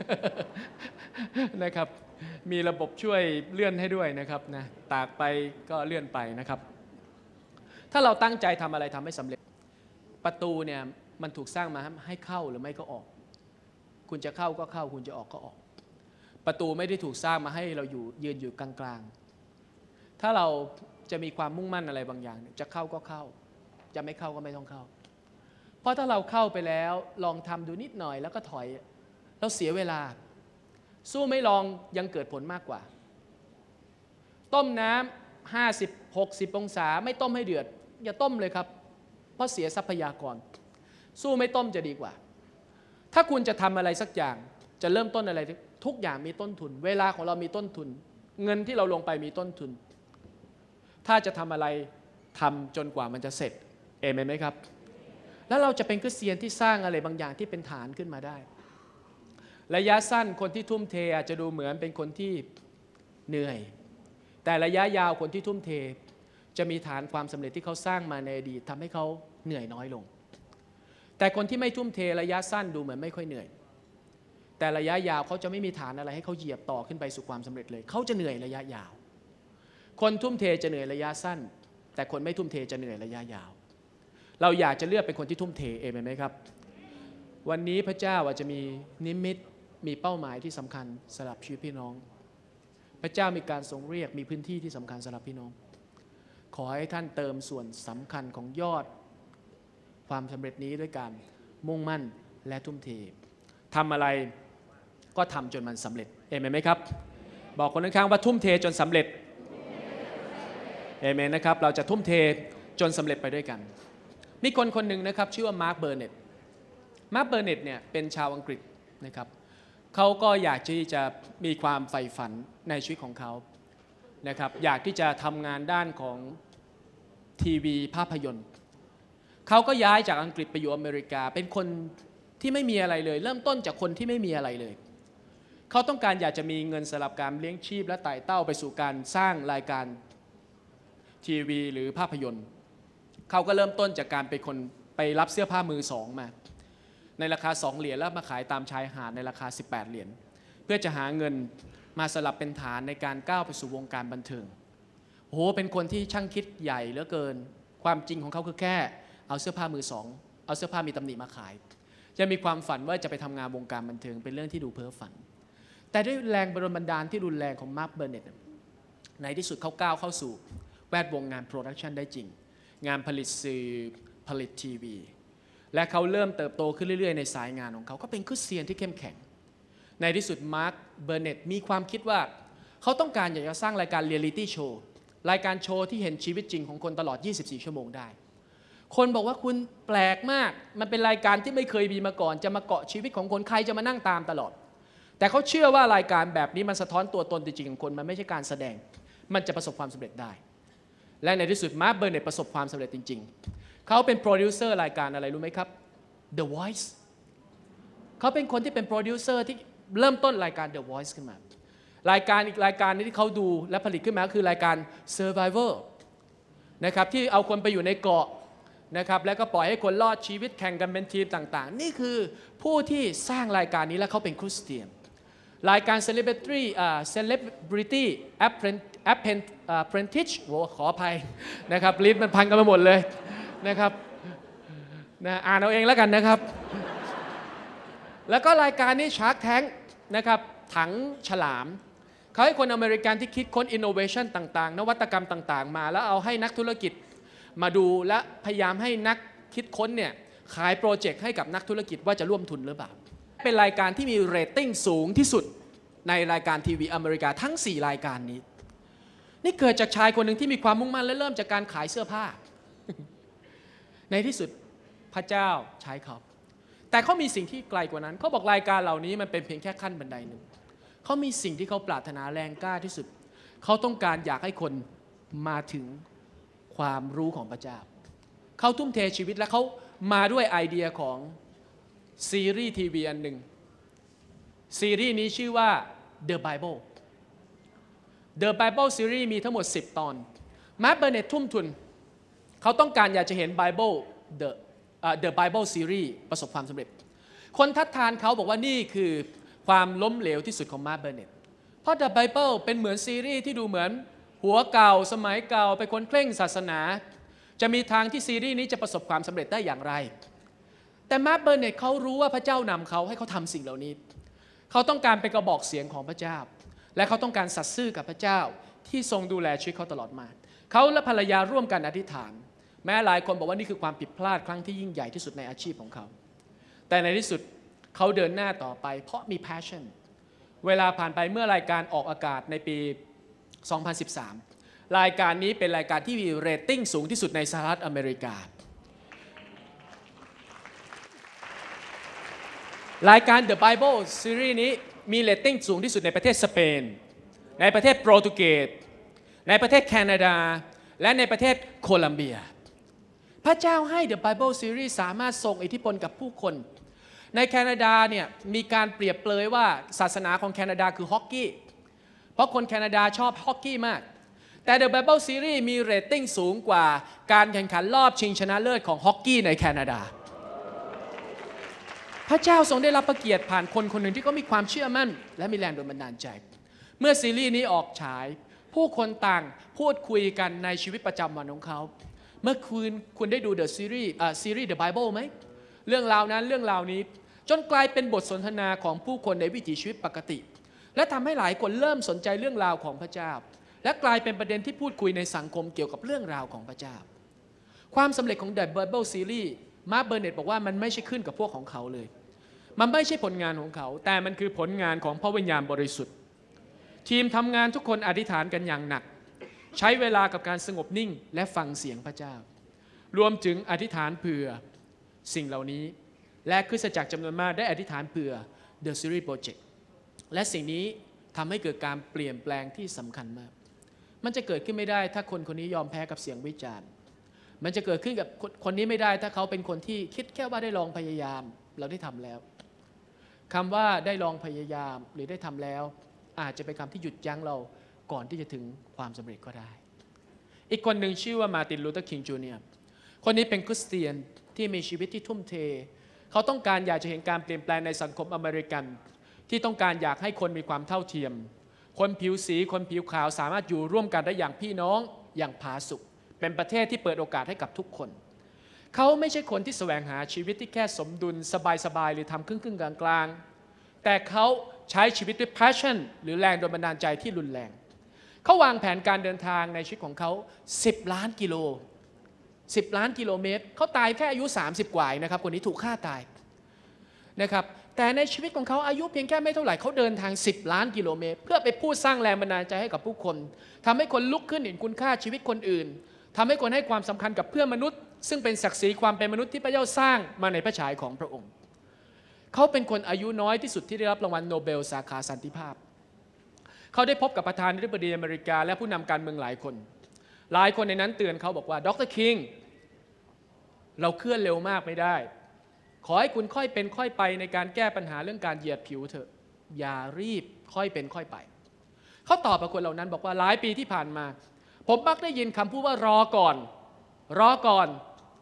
นะครับมีระบบช่วยเลื่อนให้ด้วยนะครับนะตากไปก็เลื่อนไปนะครับถ้าเราตั้งใจทำอะไรทำให้สำเร็จประตูเนี่ยมันถูกสร้างมาให้เข้าหรือไม่ก็ออกคุณจะเข้าก็เข้าคุณจะออกก็ออกประตูไม่ได้ถูกสร้างมาให้เราอยู่ยืนอยู่กลางๆถ้าเราจะมีความมุ่งมั่นอะไรบางอย่างจะเข้าก็เข้าจะไม่เข้าก็ไม่ต้องเข้าเพราะถ้าเราเข้าไปแล้วลองทำดูนิดหน่อยแล้วก็ถอยเราเสียเวลาสู้ไม่ลองยังเกิดผลมากกว่าต้มน้ำห้าสิบ หกสิบองศาไม่ต้มให้เดือดอย่าต้มเลยครับเพราะเสียทรัพยากรสู้ไม่ต้มจะดีกว่าถ้าคุณจะทำอะไรสักอย่างจะเริ่มต้นอะไรทุกอย่างมีต้นทุนเวลาของเรามีต้นทุนเงินที่เราลงไปมีต้นทุนถ้าจะทำอะไรทำจนกว่ามันจะเสร็จเอเมนไหมครับแล้วเราจะเป็นคริสเตียนที่สร้างอะไรบางอย่างที่เป็นฐานขึ้นมาได้ระยะสั้นคนที่ทุ่มเทอาจจะดูเหมือนเป็นคนที่เหนื่อยแต่ระยะยาวคนที่ทุ่มเทจะมีฐานความสำเร็จที่เขาสร้างมาในอดีตทำให้เขาเหนื่อยน้อยลงแต่คนที่ไม่ทุ่มเทระยะสั้นดูเหมือนไม่ค่อยเหนื่อยแต่ระยะยาวเขาจะไม่มีฐานอะไรให้เขาเหยียบต่อขึ้นไปสู่ความสำเร็จเลยเขาจะเหนื่อยระยะยาวคนทุ่มเทจะเหนื่อยระยะสั้นแต่คนไม่ทุ่มเทจะเหนื่อยระยะยาวเราอยากจะเลือกเป็นคนที่ทุ่มเทเองไหมครับวันนี้พระเจ้าอาจจะมีนิมิตมีเป้าหมายที่สำคัญสำหรับชีวิตพี่น้องพระเจ้ามีการทรงเรียกมีพื้นที่ที่สำคัญสำหรับพี่น้องขอให้ท่านเติมส่วนสำคัญของยอดความสำเร็จนี้ด้วยการมุ่งมั่นและทุ่มเททำอะไรก็ทำจนมันสำเร็จเอเมนไหมครับบอกคนข้างๆว่าทุ่มเทจนสำเร็จเอเมนนะครับเราจะทุ่มเทจนสำเร็จไปด้วยกันมีคนคนหนึ่งนะครับชื่อว่ามาร์คเบอร์เน็ตมาร์คเบอร์เน็ตเนี่ยเป็นชาวอังกฤษนะครับเขาก็อยากที่จะมีความใฝ่ฝันในชีวิตของเขานะครับอยากที่จะทำงานด้านของทีวีภาพยนตร์เขาก็ย้ายจากอังกฤษไปอยู่อเมริกาเป็นคนที่ไม่มีอะไรเลยเริ่มต้นจากคนที่ไม่มีอะไรเลยเขาต้องการอยากจะมีเงินสำหรับการเลี้ยงชีพและไต่เต้าไปสู่การสร้างรายการทีวีหรือภาพยนตร์เขาก็เริ่มต้นจากการไปคนไปรับเสื้อผ้ามือสองมาในราคาสองเหรียญแล้วมาขายตามชายหาดในราคาสิบแปดเหรียญเพื่อจะหาเงินมาสลับเป็นฐานในการก้าวไปสู่วงการบันเทิงโอ้โหเป็นคนที่ช่างคิดใหญ่เหลือเกินความจริงของเขาคือแค่เอาเสื้อผ้ามือสองเอาเสื้อผ้ามีตำหนิมาขายจะมีความฝันว่าจะไปทำงานวงการบันเทิงเป็นเรื่องที่ดูเพ้อฝันแต่ด้วยแรงบันดาลที่รุนแรงของมาร์คเบอร์เน็ตในที่สุดเขาก้าวเข้าสู่แวดวงงานโปรดักชันได้จริงงานผลิตสื่อผลิตทีวีและเขาเริ่มเติบโตขึ้นเรื่อยๆในสายงานของเขาก็เป็นคริสเตียนที่เข้มแข็งในที่สุดมาร์คเบอร์เน็ตมีความคิดว่าเขาต้องการอยากจะสร้างรายการเรียลลิตี้โชว์รายการโชว์ที่เห็นชีวิตจริงของคนตลอดยี่สิบสี่ชั่วโมงได้คนบอกว่าคุณแปลกมากมันเป็นรายการที่ไม่เคยมีมาก่อนจะมาเกาะชีวิตของคนใครจะมานั่งตามตลอดแต่เขาเชื่อว่ารายการแบบนี้มันสะท้อนตัวตนจริงๆของคนมันไม่ใช่การแสดงมันจะประสบความสำเร็จได้และในที่สุดมาร์คเบอร์เน็ตประสบความสำเร็จจริงๆเขาเป็นโปรดิวเซอร์รายการอะไรรู้ไหมครับ The Voice เขาเป็นคนที่เป็นโปรดิวเซอร์ที่เริ่มต้นรายการ The Voice ขึ้นมารายการอีกรายการนี้ที่เขาดูและผลิตขึ้นมาคือรายการ Survivor นะครับที่เอาคนไปอยู่ในเกาะนะครับแล้วก็ปล่อยให้คนรอดชีวิตแข่งกันเป็นทีมต่างๆนี่คือผู้ที่สร้างรายการนี้และเขาเป็นคริสเตียนรายการ Celebrity อ่า Celebrity Apprentice โอ้ขออภัยนะครับลิ้นมันพันกันไปหมดเลยนะครับนะอ่านเอาเองแล้วกันนะครับแล้วก็รายการนี้ Shark Tank นะครับถังฉลามเขาให้คนอเมริกันที่คิดค้น innovation ต่างๆนวัตกรรมต่างๆมาแล้วเอาให้นักธุรกิจมาดูและพยายามให้นักคิดค้นเนี่ยขายโปรเจกต์ให้กับนักธุรกิจว่าจะร่วมทุนหรือเปล่าเป็นรายการที่มีเรตติ้งสูงที่สุดในรายการทีวีอเมริกาทั้งสี่รายการนี้นี่เกิดจากชายคนหนึ่งที่มีความมุ่งมั่นและเริ่มจากการขายเสื้อผ้า ในที่สุดพระเจ้าใช้เขาแต่เขามีสิ่งที่ไกลกว่านั้นเขาบอกรายการเหล่านี้มันเป็นเพียงแค่ขั้นบันไดหนึ่งเขามีสิ่งที่เขาปรารถนาแรงกล้าที่สุดเขาต้องการอยากให้คนมาถึงความรู้ของพระเจ้าเขาทุ่มเทชีวิตและเขามาด้วยไอเดียของซีรีส์ทีวีอันหนึ่งซีรีส์นี้ชื่อว่า The Bible The Bible Series มีทั้งหมดสิบตอนมาร์คเบอร์เน็ตทุ่มทุนเขาต้องการอยากจะเห็น Bible The uh, The Bible Series ประสบความสำเร็จคนทัดทานเขาบอกว่านี่คือความล้มเหลวที่สุดของมาร์คเบอร์เน็ตเพราะ The Bible เป็นเหมือนซีรีส์ที่ดูเหมือนหัวเก่าสมัยเก่าเป็นคนเคร่งศาสนาจะมีทางที่ซีรีส์นี้จะประสบความสำเร็จได้อย่างไรแต่มาร์คเบอร์เน็ตเขารู้ว่าพระเจ้านำเขาให้เขาทำสิ่งเหล่านี้เขาต้องการเป็นกระบอกเสียงของพระเจ้าและเขาต้องการสัตย์ซื่อกับพระเจ้าที่ทรงดูแลชีวิตเขาตลอดมาเขาและภรรยาร่วมกันอธิษฐานแม้หลายคนบอกว่านี่คือความผิดพลาดครั้งที่ยิ่งใหญ่ที่สุดในอาชีพของเขาแต่ในที่สุดเขาเดินหน้าต่อไปเพราะมี passion เวลาผ่านไปเมื่อรายการออกอากาศในปีสองพันสิบสามรายการนี้เป็นรายการที่มีเรตติ้งสูงที่สุดในสหรัฐอเมริการายการ The Bible Series นี้มีเรตติ้งสูงที่สุดในประเทศสเปนในประเทศโปรตุเกสในประเทศแคนาดาและในประเทศโคลัมเบียพระเจ้าให้ The Bible Series สามารถส่งอิทธิพลกับผู้คนในแคนาดาเนี่ยมีการเปรียบเปรยว่าศาสนาของแคนาดาคือฮอกกี้เพราะคนแคนาดาชอบฮอกกี้มากแต่ The Bible Series มีเรตติ้งสูงกว่าการแข่งขันรอบชิงชนะเลิศของฮอกกี้ในแคนาดาพระเจ้าทรงได้รับพระเกียรติผ่านคนคนหนึ่งที่เขามีความเชื่อมั่นและมีแรงโดนบันดาลใจเมื่อซีรีส์นี้ออกฉายผู้คนต่างพูดคุยกันในชีวิตประจำวันของเขาเมื่อคืนคุณได้ดู The Series อ่าซีรีส์ The Bible ไหมเรื่องราวนั้นเรื่องราวนี้จนกลายเป็นบทสนทนาของผู้คนในวิถีชีวิตปกติและทำให้หลายคนเริ่มสนใจเรื่องราวของพระเจ้าและกลายเป็นประเด็นที่พูดคุยในสังคมเกี่ยวกับเรื่องราวของพระเจ้าความสำเร็จของ The Bible Series
มาร์คเบอร์เน็ตบอกว่ามันไม่ใช่ขึ้นกับพวกของเขาเลยมันไม่ใช่ผลงานของเขาแต่มันคือผลงานของพระวิญญาณบริสุทธิ์ทีมทำงานทุกคนอธิษฐานกันอย่างหนักใช้เวลากับการสงบนิ่งและฟังเสียงพระเจ้ารวมถึงอธิษฐานเผื่อสิ่งเหล่านี้และคริสตจักรจำนวนมากได้อธิษฐานเผื่อ The Series Project และสิ่งนี้ทำให้เกิดการเปลี่ยนแปลงที่สำคัญมากมันจะเกิดขึ้นไม่ได้ถ้าคนคนนี้ยอมแพ้กับเสียงวิจารณ์มันจะเกิดขึ้นกับคนนี้ไม่ได้ถ้าเขาเป็นคนที่คิดแค่ว่าได้ลองพยายามเราได้ทำแล้วคำว่าได้ลองพยายามหรือได้ทำแล้วอาจจะเป็นคำที่หยุดยั้งเราก่อนที่จะถึงความสำเร็จก็ได้อีกคนหนึ่งชื่อว่ามาร์ตินลูเทอร์คิงจูเนียร์คนนี้เป็นคริสเตียนที่มีชีวิตที่ทุ่มเทเขาต้องการอยากจะเห็นการเปลี่ยนแปลงในสังคมอเมริกันที่ต้องการอยากให้คนมีความเท่าเทียมคนผิวสีคนผิวขาวสามารถอยู่ร่วมกันได้อย่างพี่น้องอย่างผาสุกเป็นประเทศที่เปิดโอกาสให้กับทุกคนเขาไม่ใช่คนที่แสวงหาชีวิตที่แค่สมดุลสบายๆหรือทำครึ่งๆกลางๆแต่เขาใช้ชีวิตด้วย passion หรือแรงโดนบันดาลใจที่รุนแรงเขาวางแผนการเดินทางในชีวิตของเขาสิบล้านกิโลสิบล้านกิโลเมตรเขาตายแค่อายุสามสิบกว่านะครับคนนี้ถูกฆ่าตายนะครับแต่ในชีวิตของเขาอายุเพียงแค่ไม่เท่าไหร่เขาเดินทางสิบล้านกิโลเมตรเพื่อไปพูดสร้างแรงบันดาลใจให้กับผู้คนทำให้คนลุกขึ้นเห็นคุณค่าชีวิตคนอื่นทำให้คนให้ความสำคัญกับเพื่อนมนุษย์ซึ่งเป็นศักดิ์ศรีความเป็นมนุษย์ที่พระเจ้าสร้างมาในพระฉายของพระองค์เขาเป็นคนอายุน้อยที่สุดที่ได้รับรางวัลโนเบลสาขาสันติภาพเขาได้พบกับประธานาธิบดีอเมริกาและผู้นำการเมืองหลายคนหลายคนในนั้นเตือนเขาบอกว่าดร.คิงเราเคลื่อนเร็วมากไม่ได้ขอให้คุณค่อยเป็นค่อยไปในการแก้ปัญหาเรื่องการเหยียดผิวเถอะอย่ารีบค่อยเป็นค่อยไปเขาตอบกับคนเหล่านั้นบอกว่าหลายปีที่ผ่านมาผมมักได้ยินคำพูดว่ารอก่อนรอก่อน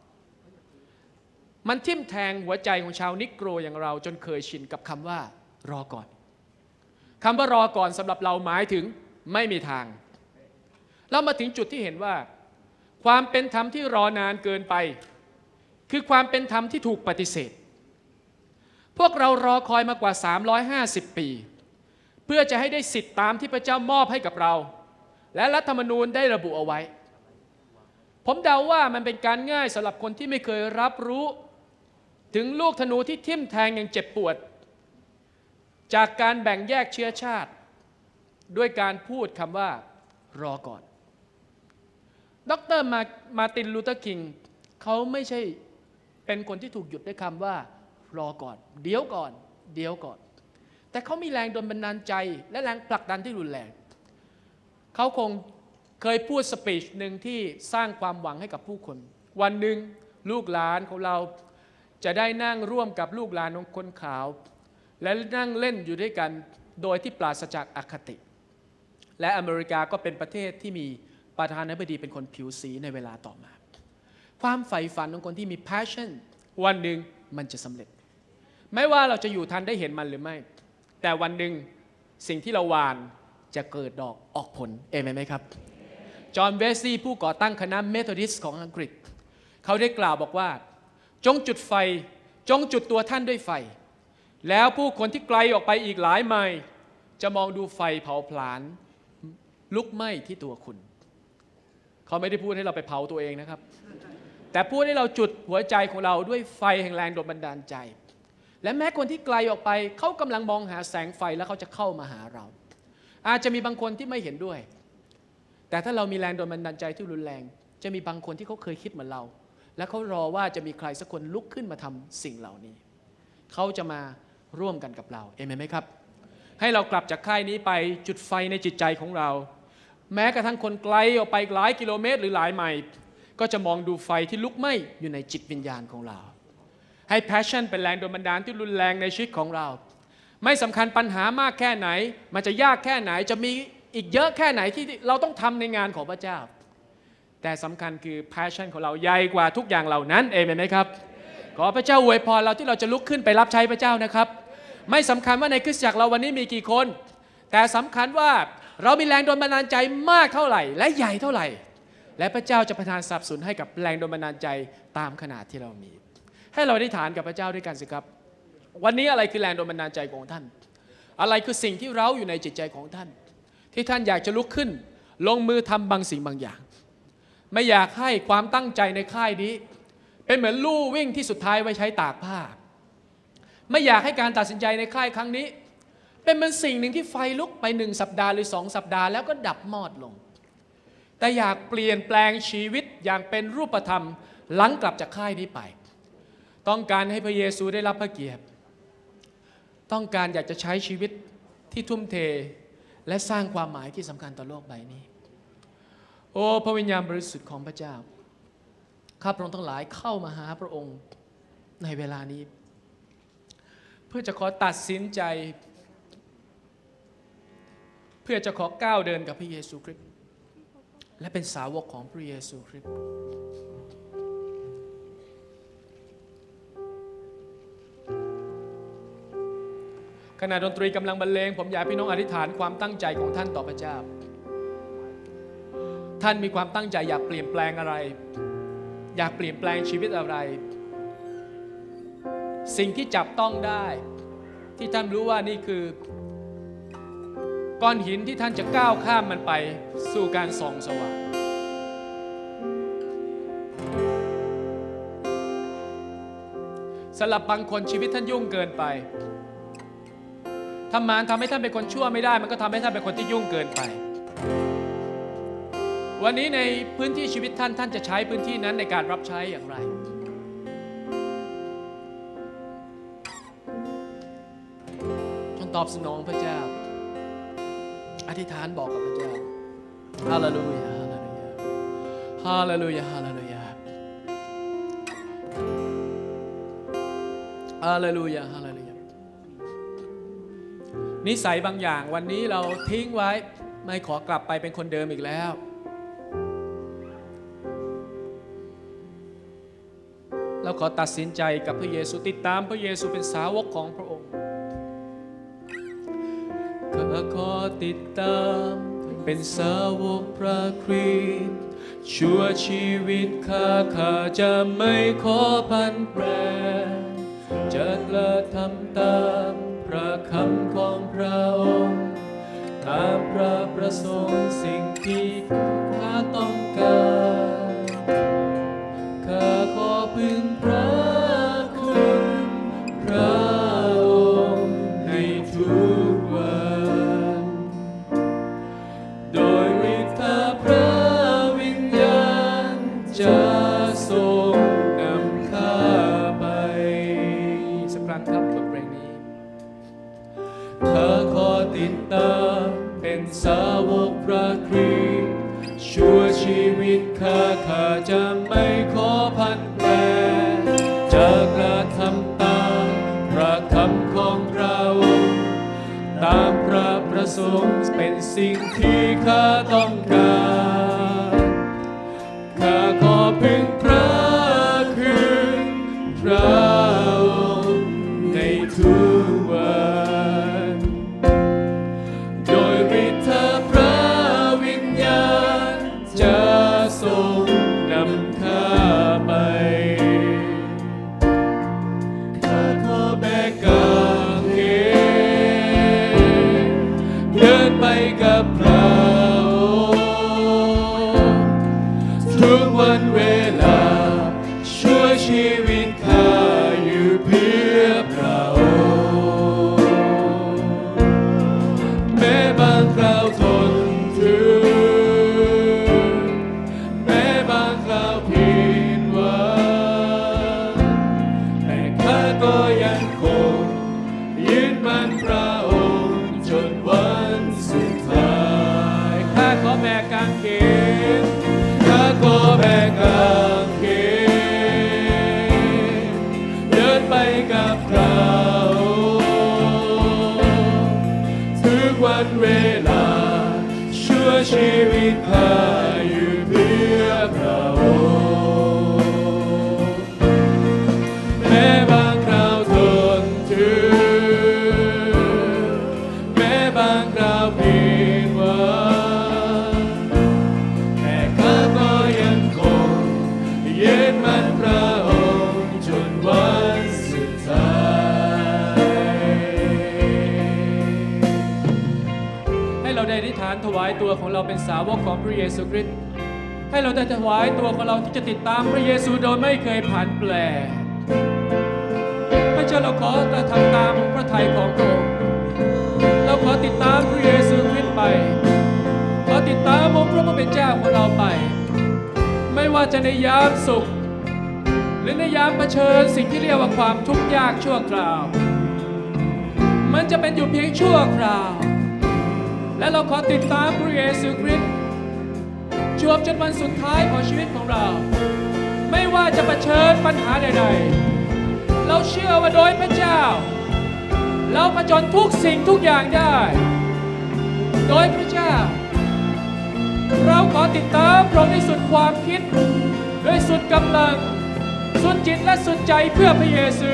มันทิ่มแทงหัวใจของชาวนิโกรอย่างเราจนเคยชินกับคำว่ารอก่อนคำว่ารอก่อนสำหรับเราหมายถึงไม่มีทางเรามาถึงจุดที่เห็นว่าความเป็นธรรมที่รอนานเกินไปคือความเป็นธรรมที่ถูกปฏิเสธพวกเรารอคอยมากว่าสามร้อยห้าสิบปีเพื่อจะให้ได้สิทธิ์ตามที่พระเจ้ามอบให้กับเราและรัฐธรรมนูญได้ระบุเอาไว้ผมเดาว่ามันเป็นการง่ายสำหรับคนที่ไม่เคยรับรู้ถึงลูกธนูที่ทิ่มแทงอย่างเจ็บปวดจากการแบ่งแยกเชื้อชาติด้วยการพูดคำว่ารอก่อนดร.มาร์ตินลูเทอร์คิงเขาไม่ใช่เป็นคนที่ถูกหยุดด้วยคำว่ารอก่อนเดี๋ยวก่อนเดี๋ยวก่อนแต่เขามีแรงดลบันดาลใจและแรงผลักดันที่รุนแรงเขาคงเคยพูดสปีชหนึ่งที่สร้างความหวังให้กับผู้คนวันหนึ่งลูกหลานของเราจะได้นั่งร่วมกับลูกหลานของคนขาวและนั่งเล่นอยู่ด้วยกันโดยที่ปราศจากอคติและอเมริกาก็เป็นประเทศที่มีประธานาธิบดีเป็นคนผิวสีในเวลาต่อมาความใฝ่ฝันของคนที่มี passion วันหนึ่งมันจะสำเร็จไม่ว่าเราจะอยู่ทันได้เห็นมันหรือไม่แต่วันหนึ่งสิ่งที่เราหว่านจะเกิดดอกออกผลเอเมนไหมครับจอห์นเวสลีย์ผู้ก่อตั้งคณะเมโธอดิสต์ของอังกฤษเขาได้กล่าวบอกว่าจงจุดไฟจงจุดตัวท่านด้วยไฟแล้วผู้คนที่ไกลออกไปอีกหลายไมล์จะมองดูไฟเผาผลาญลุกไหม้ที่ตัวคุณเขาไม่ได้พูดให้เราไปเผาตัวเองนะครับแต่พูดให้เราจุดหัวใจของเราด้วยไฟแห่งแรงโดนบันดาลใจและแม้คนที่ไกลออกไปเขากำลังมองหาแสงไฟแล้วเขาจะเข้ามาหาเราอาจจะมีบางคนที่ไม่เห็นด้วยแต่ถ้าเรามีแรงโดนบันดาลใจที่รุนแรงจะมีบางคนที่เขาเคยคิดเหมือนเราและเขารอว่าจะมีใครสักคนลุกขึ้นมาทำสิ่งเหล่านี้เขาจะมาร่วมกันกับเราเอเมนไหมครับให้เรากลับจากค่ายนี้ไปจุดไฟในจิตใจของเราแม้กระทั่งคนไกลออกไปหลายกิโลเมตรหรือหลายไมล์ก็จะมองดูไฟที่ลุกไหม้อยู่ในจิตวิญญาณของเราให้ passion เป็นแรงโดนบันดาลที่รุนแรงในชีวิตของเราไม่สำคัญปัญหามากแค่ไหนมันจะยากแค่ไหนจะมีอีกเยอะแค่ไหนที่เราต้องทำในงานของพระเจ้าแต่สำคัญคือ passion ของเราใหญ่กว่าทุกอย่างเหล่านั้นเอเมนไหมครับขอพระเจ้าอวยพรเราที่เราจะลุกขึ้นไปรับใช้พระเจ้านะครับไม่สำคัญว่าในคริสตจักรเราวันนี้มีกี่คนแต่สำคัญว่าเรามีแรงโดนบันดาลใจมากเท่าไหร่และใหญ่เท่าไหร่และพระเจ้าจะประทานสนับสนุนให้กับแรงโดนบันดาลใจตามขนาดที่เรามีให้เราได้ฐานกับพระเจ้าด้วยกันสิครับวันนี้อะไรคือแรงโดนบันดาลใจของท่านอะไรคือสิ่งที่เร้าอยู่ในจิตใจของท่านที่ท่านอยากจะลุกขึ้นลงมือทำบางสิ่งบางอย่างไม่อยากให้ความตั้งใจในค่ายนี้เป็นเหมือนลู่วิ่งที่สุดท้ายไว้ใช้ตากผ้าไม่อยากให้การตัดสินใจในค่ายครั้งนี้เป็นเหมือนสิ่งหนึ่งที่ไฟลุกไปหนึ่งสัปดาห์หรือสองสัปดาห์แล้วก็ดับมอดลงแต่อยากเปลี่ยนแปลงชีวิตอย่างเป็นรูปธรรมหลังกลับจากค่ายนี้ไปต้องการให้พระเยซูได้รับพระเกียรติต้องการอยากจะใช้ชีวิตที่ทุ่มเทและสร้างความหมายที่สำคัญต่อโลกใบนี้โอ้พระวิญญาณบริสุทธิ์ของพระเจ้าข้าพระองค์ทั้งหลายเข้ามาหาพระองค์ในเวลานี้เพื่อจะขอตัดสินใจเพื่อจะขอก้าวเดินกับพระเยซูคริสต์และเป็นสาวกของพระเยซูคริสต์ขณะดนตรีกำลังบรรเลงผมอยากพี่น้องอธิษฐานความตั้งใจของท่านต่อพระเจ้าท่านมีความตั้งใจอยากเปลี่ยนแปลงอะไรอยากเปลี่ยนแปลงชีวิตอะไรสิ่งที่จับต้องได้ที่ท่านรู้ว่านี่คือก้อนหินที่ท่านจะก้าวข้ามมันไปสู่การส่องสว่างสำหรับบางคนชีวิตท่านยุ่งเกินไปทำมารทำให้ท่านเป็นคนชั่วไม่ได้มันก็ทำให้ท่านเป็นคนที่ยุ่งเกินไปวันนี้ในพื้นที่ชีวิตท่านท่านจะใช้พื้นที่นั้นในการรับใช้อย่างไรจงตอบสนองพระเจ้าอธิษฐานบอกกับพระเจ้าฮาเลลูยาฮาเลลูยาฮาเลลูยาฮาเลลูยาฮาเลลูยาฮาเลลูยานิสัยบางอย่างวันนี้เราทิ้งไว้ไม่ขอกลับไปเป็นคนเดิมอีกแล้วเราขอตัดสินใจกับพระเยซูติดตามพระเยซูเป็นสาวกของพระองค์ข้าขอติดตามเป็นสาวกพระคริสต์ชั่วชีวิตข้าข้าจะไม่ขอพันแปรจะกระทำตามพระคำของพระองค์ตามพระประสงค์สิ่งที่ข้าต้องการข้าขอพึ่งพระคุณพระองค์ในทุกวันโดยฤทธิ์พระวิญญาณจะทรงนำข้าไปสักครั้งครับบทเพลงนี้ข้าขอติดตามเป็นสาวกพระคริสต์ชั่วชีวิตข้าข้าจะไม่ขอพันแปรจะกระทำตามพระคำของพระองค์ตามพระประสงค์เป็นสิ่งที่ข้าต้องการข้าขอพึ่งพระคุณพระองค์ในทุกวันโดยฤทธิ์พระวิญญาณจะทรงนำข้าไปข้าขอแบกกางเขนเดินไปกับพระองค์ทุกวันเวลาช่วยชีวิตข้าอยู่เพื่อพระองค์แม้บางคราวทนทุกข์แม้บางคราวผิดหวังแต่ข้าก็ยังคงยืนมั่นพระองค์จนวันสุดท้ายข้าขอแบกกางเขนข้าขอแบกกางเขนเดินไปกับพระองค์ทุกวันเวลาชั่วชีวิตข้าอยู่เพื่อพระองค์แม้บางคราวทนทุกข์แม้บางคราวผิดหวังแต่ข้าก็ยังคงยึดมั่นพระองค์จนวันสุดท้ายให้เราได้อธิษฐานถวายตัวของเราเป็นสาวกของพระเยซูคริสต์ให้เราได้ถวายตัวของเราที่จะติดตามพระเยซูโดยไม่เคยผันแปรพระเจ้าเราขอจะทำตามพระทัยของพระองค์เราขอติดตามพระเยซูคริสต์ไปขอติดตามองค์พระผู้เป็นเจ้าของเราไปไม่ว่าจะในยามสุขหรือในยามเผชิญสิ่งที่เรียกว่าความทุกข์ยากชั่วคราวมันจะเป็นอยู่เพียงชั่วคราวและเราขอติดตามพระเยซูคริสต์จวบจนวันสุดท้ายของชีวิตของเราไม่ว่าจะเผชิญปัญหาใดๆเราเชื่อว่าโดยพระเจ้าเราผจญทุกสิ่งทุกอย่างได้โดยพระเจ้าเราขอติดตามพระองค์ในสุดความคิดด้วยสุดกำลังสุดจิตและสุดใจเพื่อพระเยซู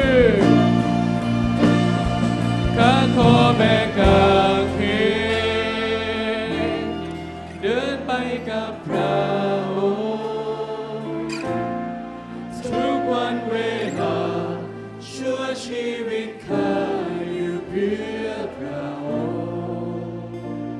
ข้าขอแบกกางเขนเดินไปกับพระองค์ทุกวันเวลาชั่วชีวิตข้าอยู่เพื่อพระองค์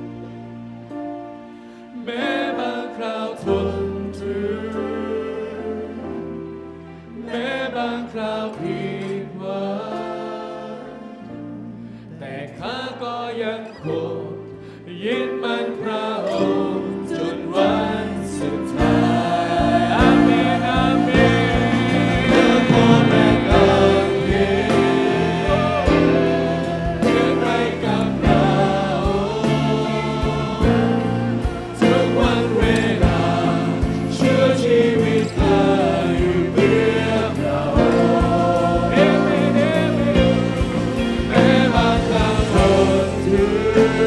แม้บางคราวทนทุกข์แม้บางคราวผิดหวังแต่ข้าก็ยังคงยึดมั่นพระองค์จนวันสุดท้ายอาเมนอาเมนข้าขอแบกกางเขนเดินไปกับพระองค์ทุกวันเวลาชั่วชีวิตข้าอยู่เพื่อพระองค์เอเมนเอเมนแม้บางคราวทนทุกข์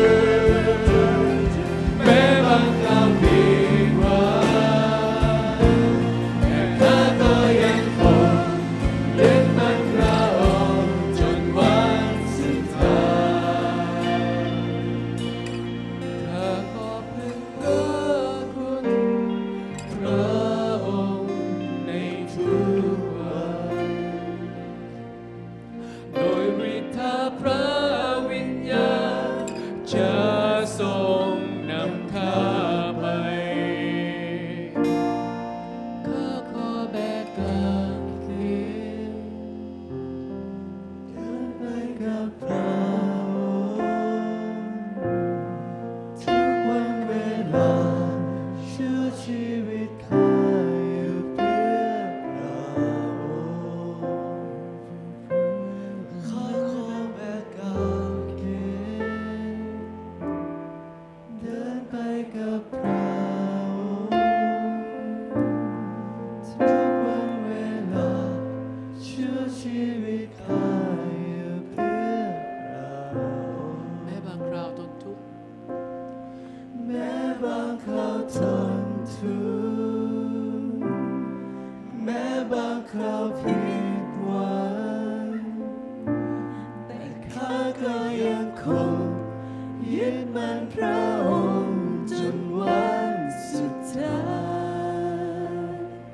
แม้บางคราวผิดหวังแต่ข้าก็ยังคงยึดมั่นพระองค์จนวันสุดท้ายข้าขอพึ่งพระคุณพระองค์ในทุกวันโดยฤทธาพระวิญญาณจะทรงนำข้าไปข้าขอแบกกางเขนเดินไปกับพระองค์ทุกวันเวลาชั่วชีวิตข้าอยู่เพื่อพระองค์ข้าขอแบกกางเขนเดินไปกับพระองค์ทุกวันเวลาชั่วชีวิตข้าอยู่เพื่อพระองค์แม้บางคราวทนทุกข์แม้บางคราวทนทุกข์แม้บางคราวผิดหวังแต่ข้าก็ยังคงยึดมั่นพระองค์จนวันสุดท้าย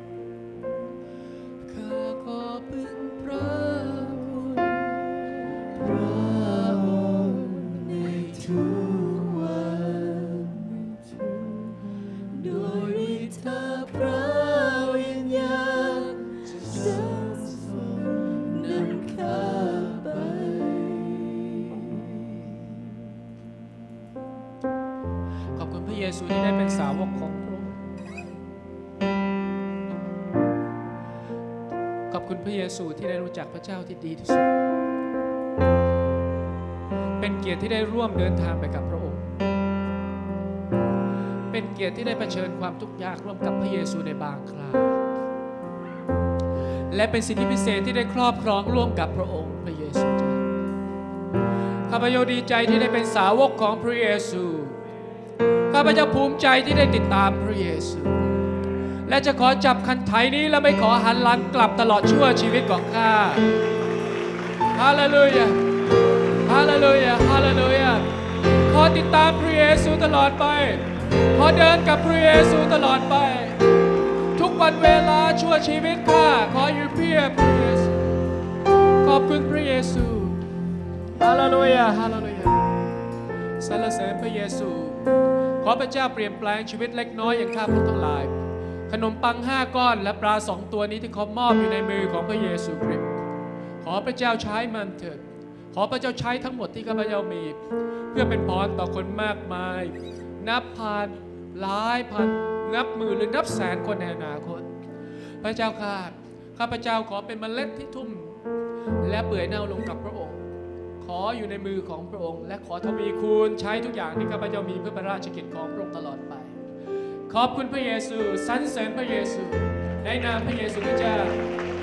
ข้าขอพึ่งพระคุณพระองค์ในทุกวันโดยฤทธาพระวิญญาณจะทรงนำข้าไปขอบคุณพระเยซูที่ได้เป็นสาวกของพระองค์ขอบคุณพระเยซูที่ได้รู้จักพระเจ้าที่ดีที่สุดเป็นเกียรติที่ได้ร่วมเดินทางไปกับพระองค์เป็นเกียรติที่ได้เผชิญความทุกข์ยากร่วมกับพระเยซูในบางคราวและเป็นสิทธิพิเศษที่ได้ครอบครองร่วมกับพระองค์พระเยซูเจ้าข้าพเจ้าดีใจที่ได้เป็นสาวกของพระเยซูข้าพเจ้าภูมิใจที่ได้ติดตามพระเยซูและจะขอจับคันไถนี้และไม่ขอหันหลังกลับตลอดชั่วชีวิตของข้าฮาเลลูยาฮาเลลูยาฮาเลลูยาขอติดตามพระเยซูตลอดไปขอเดินกับพระเยซูตลอดไปทุกวันเวลาชั่วชีวิตข้าขออยู่เพื่อพระเยซูขอบคุณพระเยซูฮาเลลูยาฮาเลลูยาสรรเสริญพระเยซูขอพระเจ้าเปลี่ยนแปลงชีวิตเล็กน้อยอย่างข้าพวกทั้งหลายขนมปังห้าก้อนและปลาสองตัวนี้ที่เขามอบอยู่ในมือของพระเยซูคริสต์ขอพระเจ้าใช้มันเถิดขอพระเจ้าใช้ทั้งหมดที่ข้าพเจ้ามีเพื่อเป็นพรต่อคนมากมายนับพันหลายพันนับหมื่นหรือนับแสนคนในอนาคตพระเจ้าข้าข้าพเจ้าขอเป็นเมล็ดที่ทุ่มและเปื่อยเน่าลงกับพระองค์ขออยู่ในมือของพระองค์และขอทวีคูณใช้ทุกอย่างที่ข้าพเจ้ามีเพื่อพระราชกิจของพระองค์ตลอดไปขอบคุณพระเยซูสรรเสริญพระเยซูในนามพระเยซูคริสต์เจ้า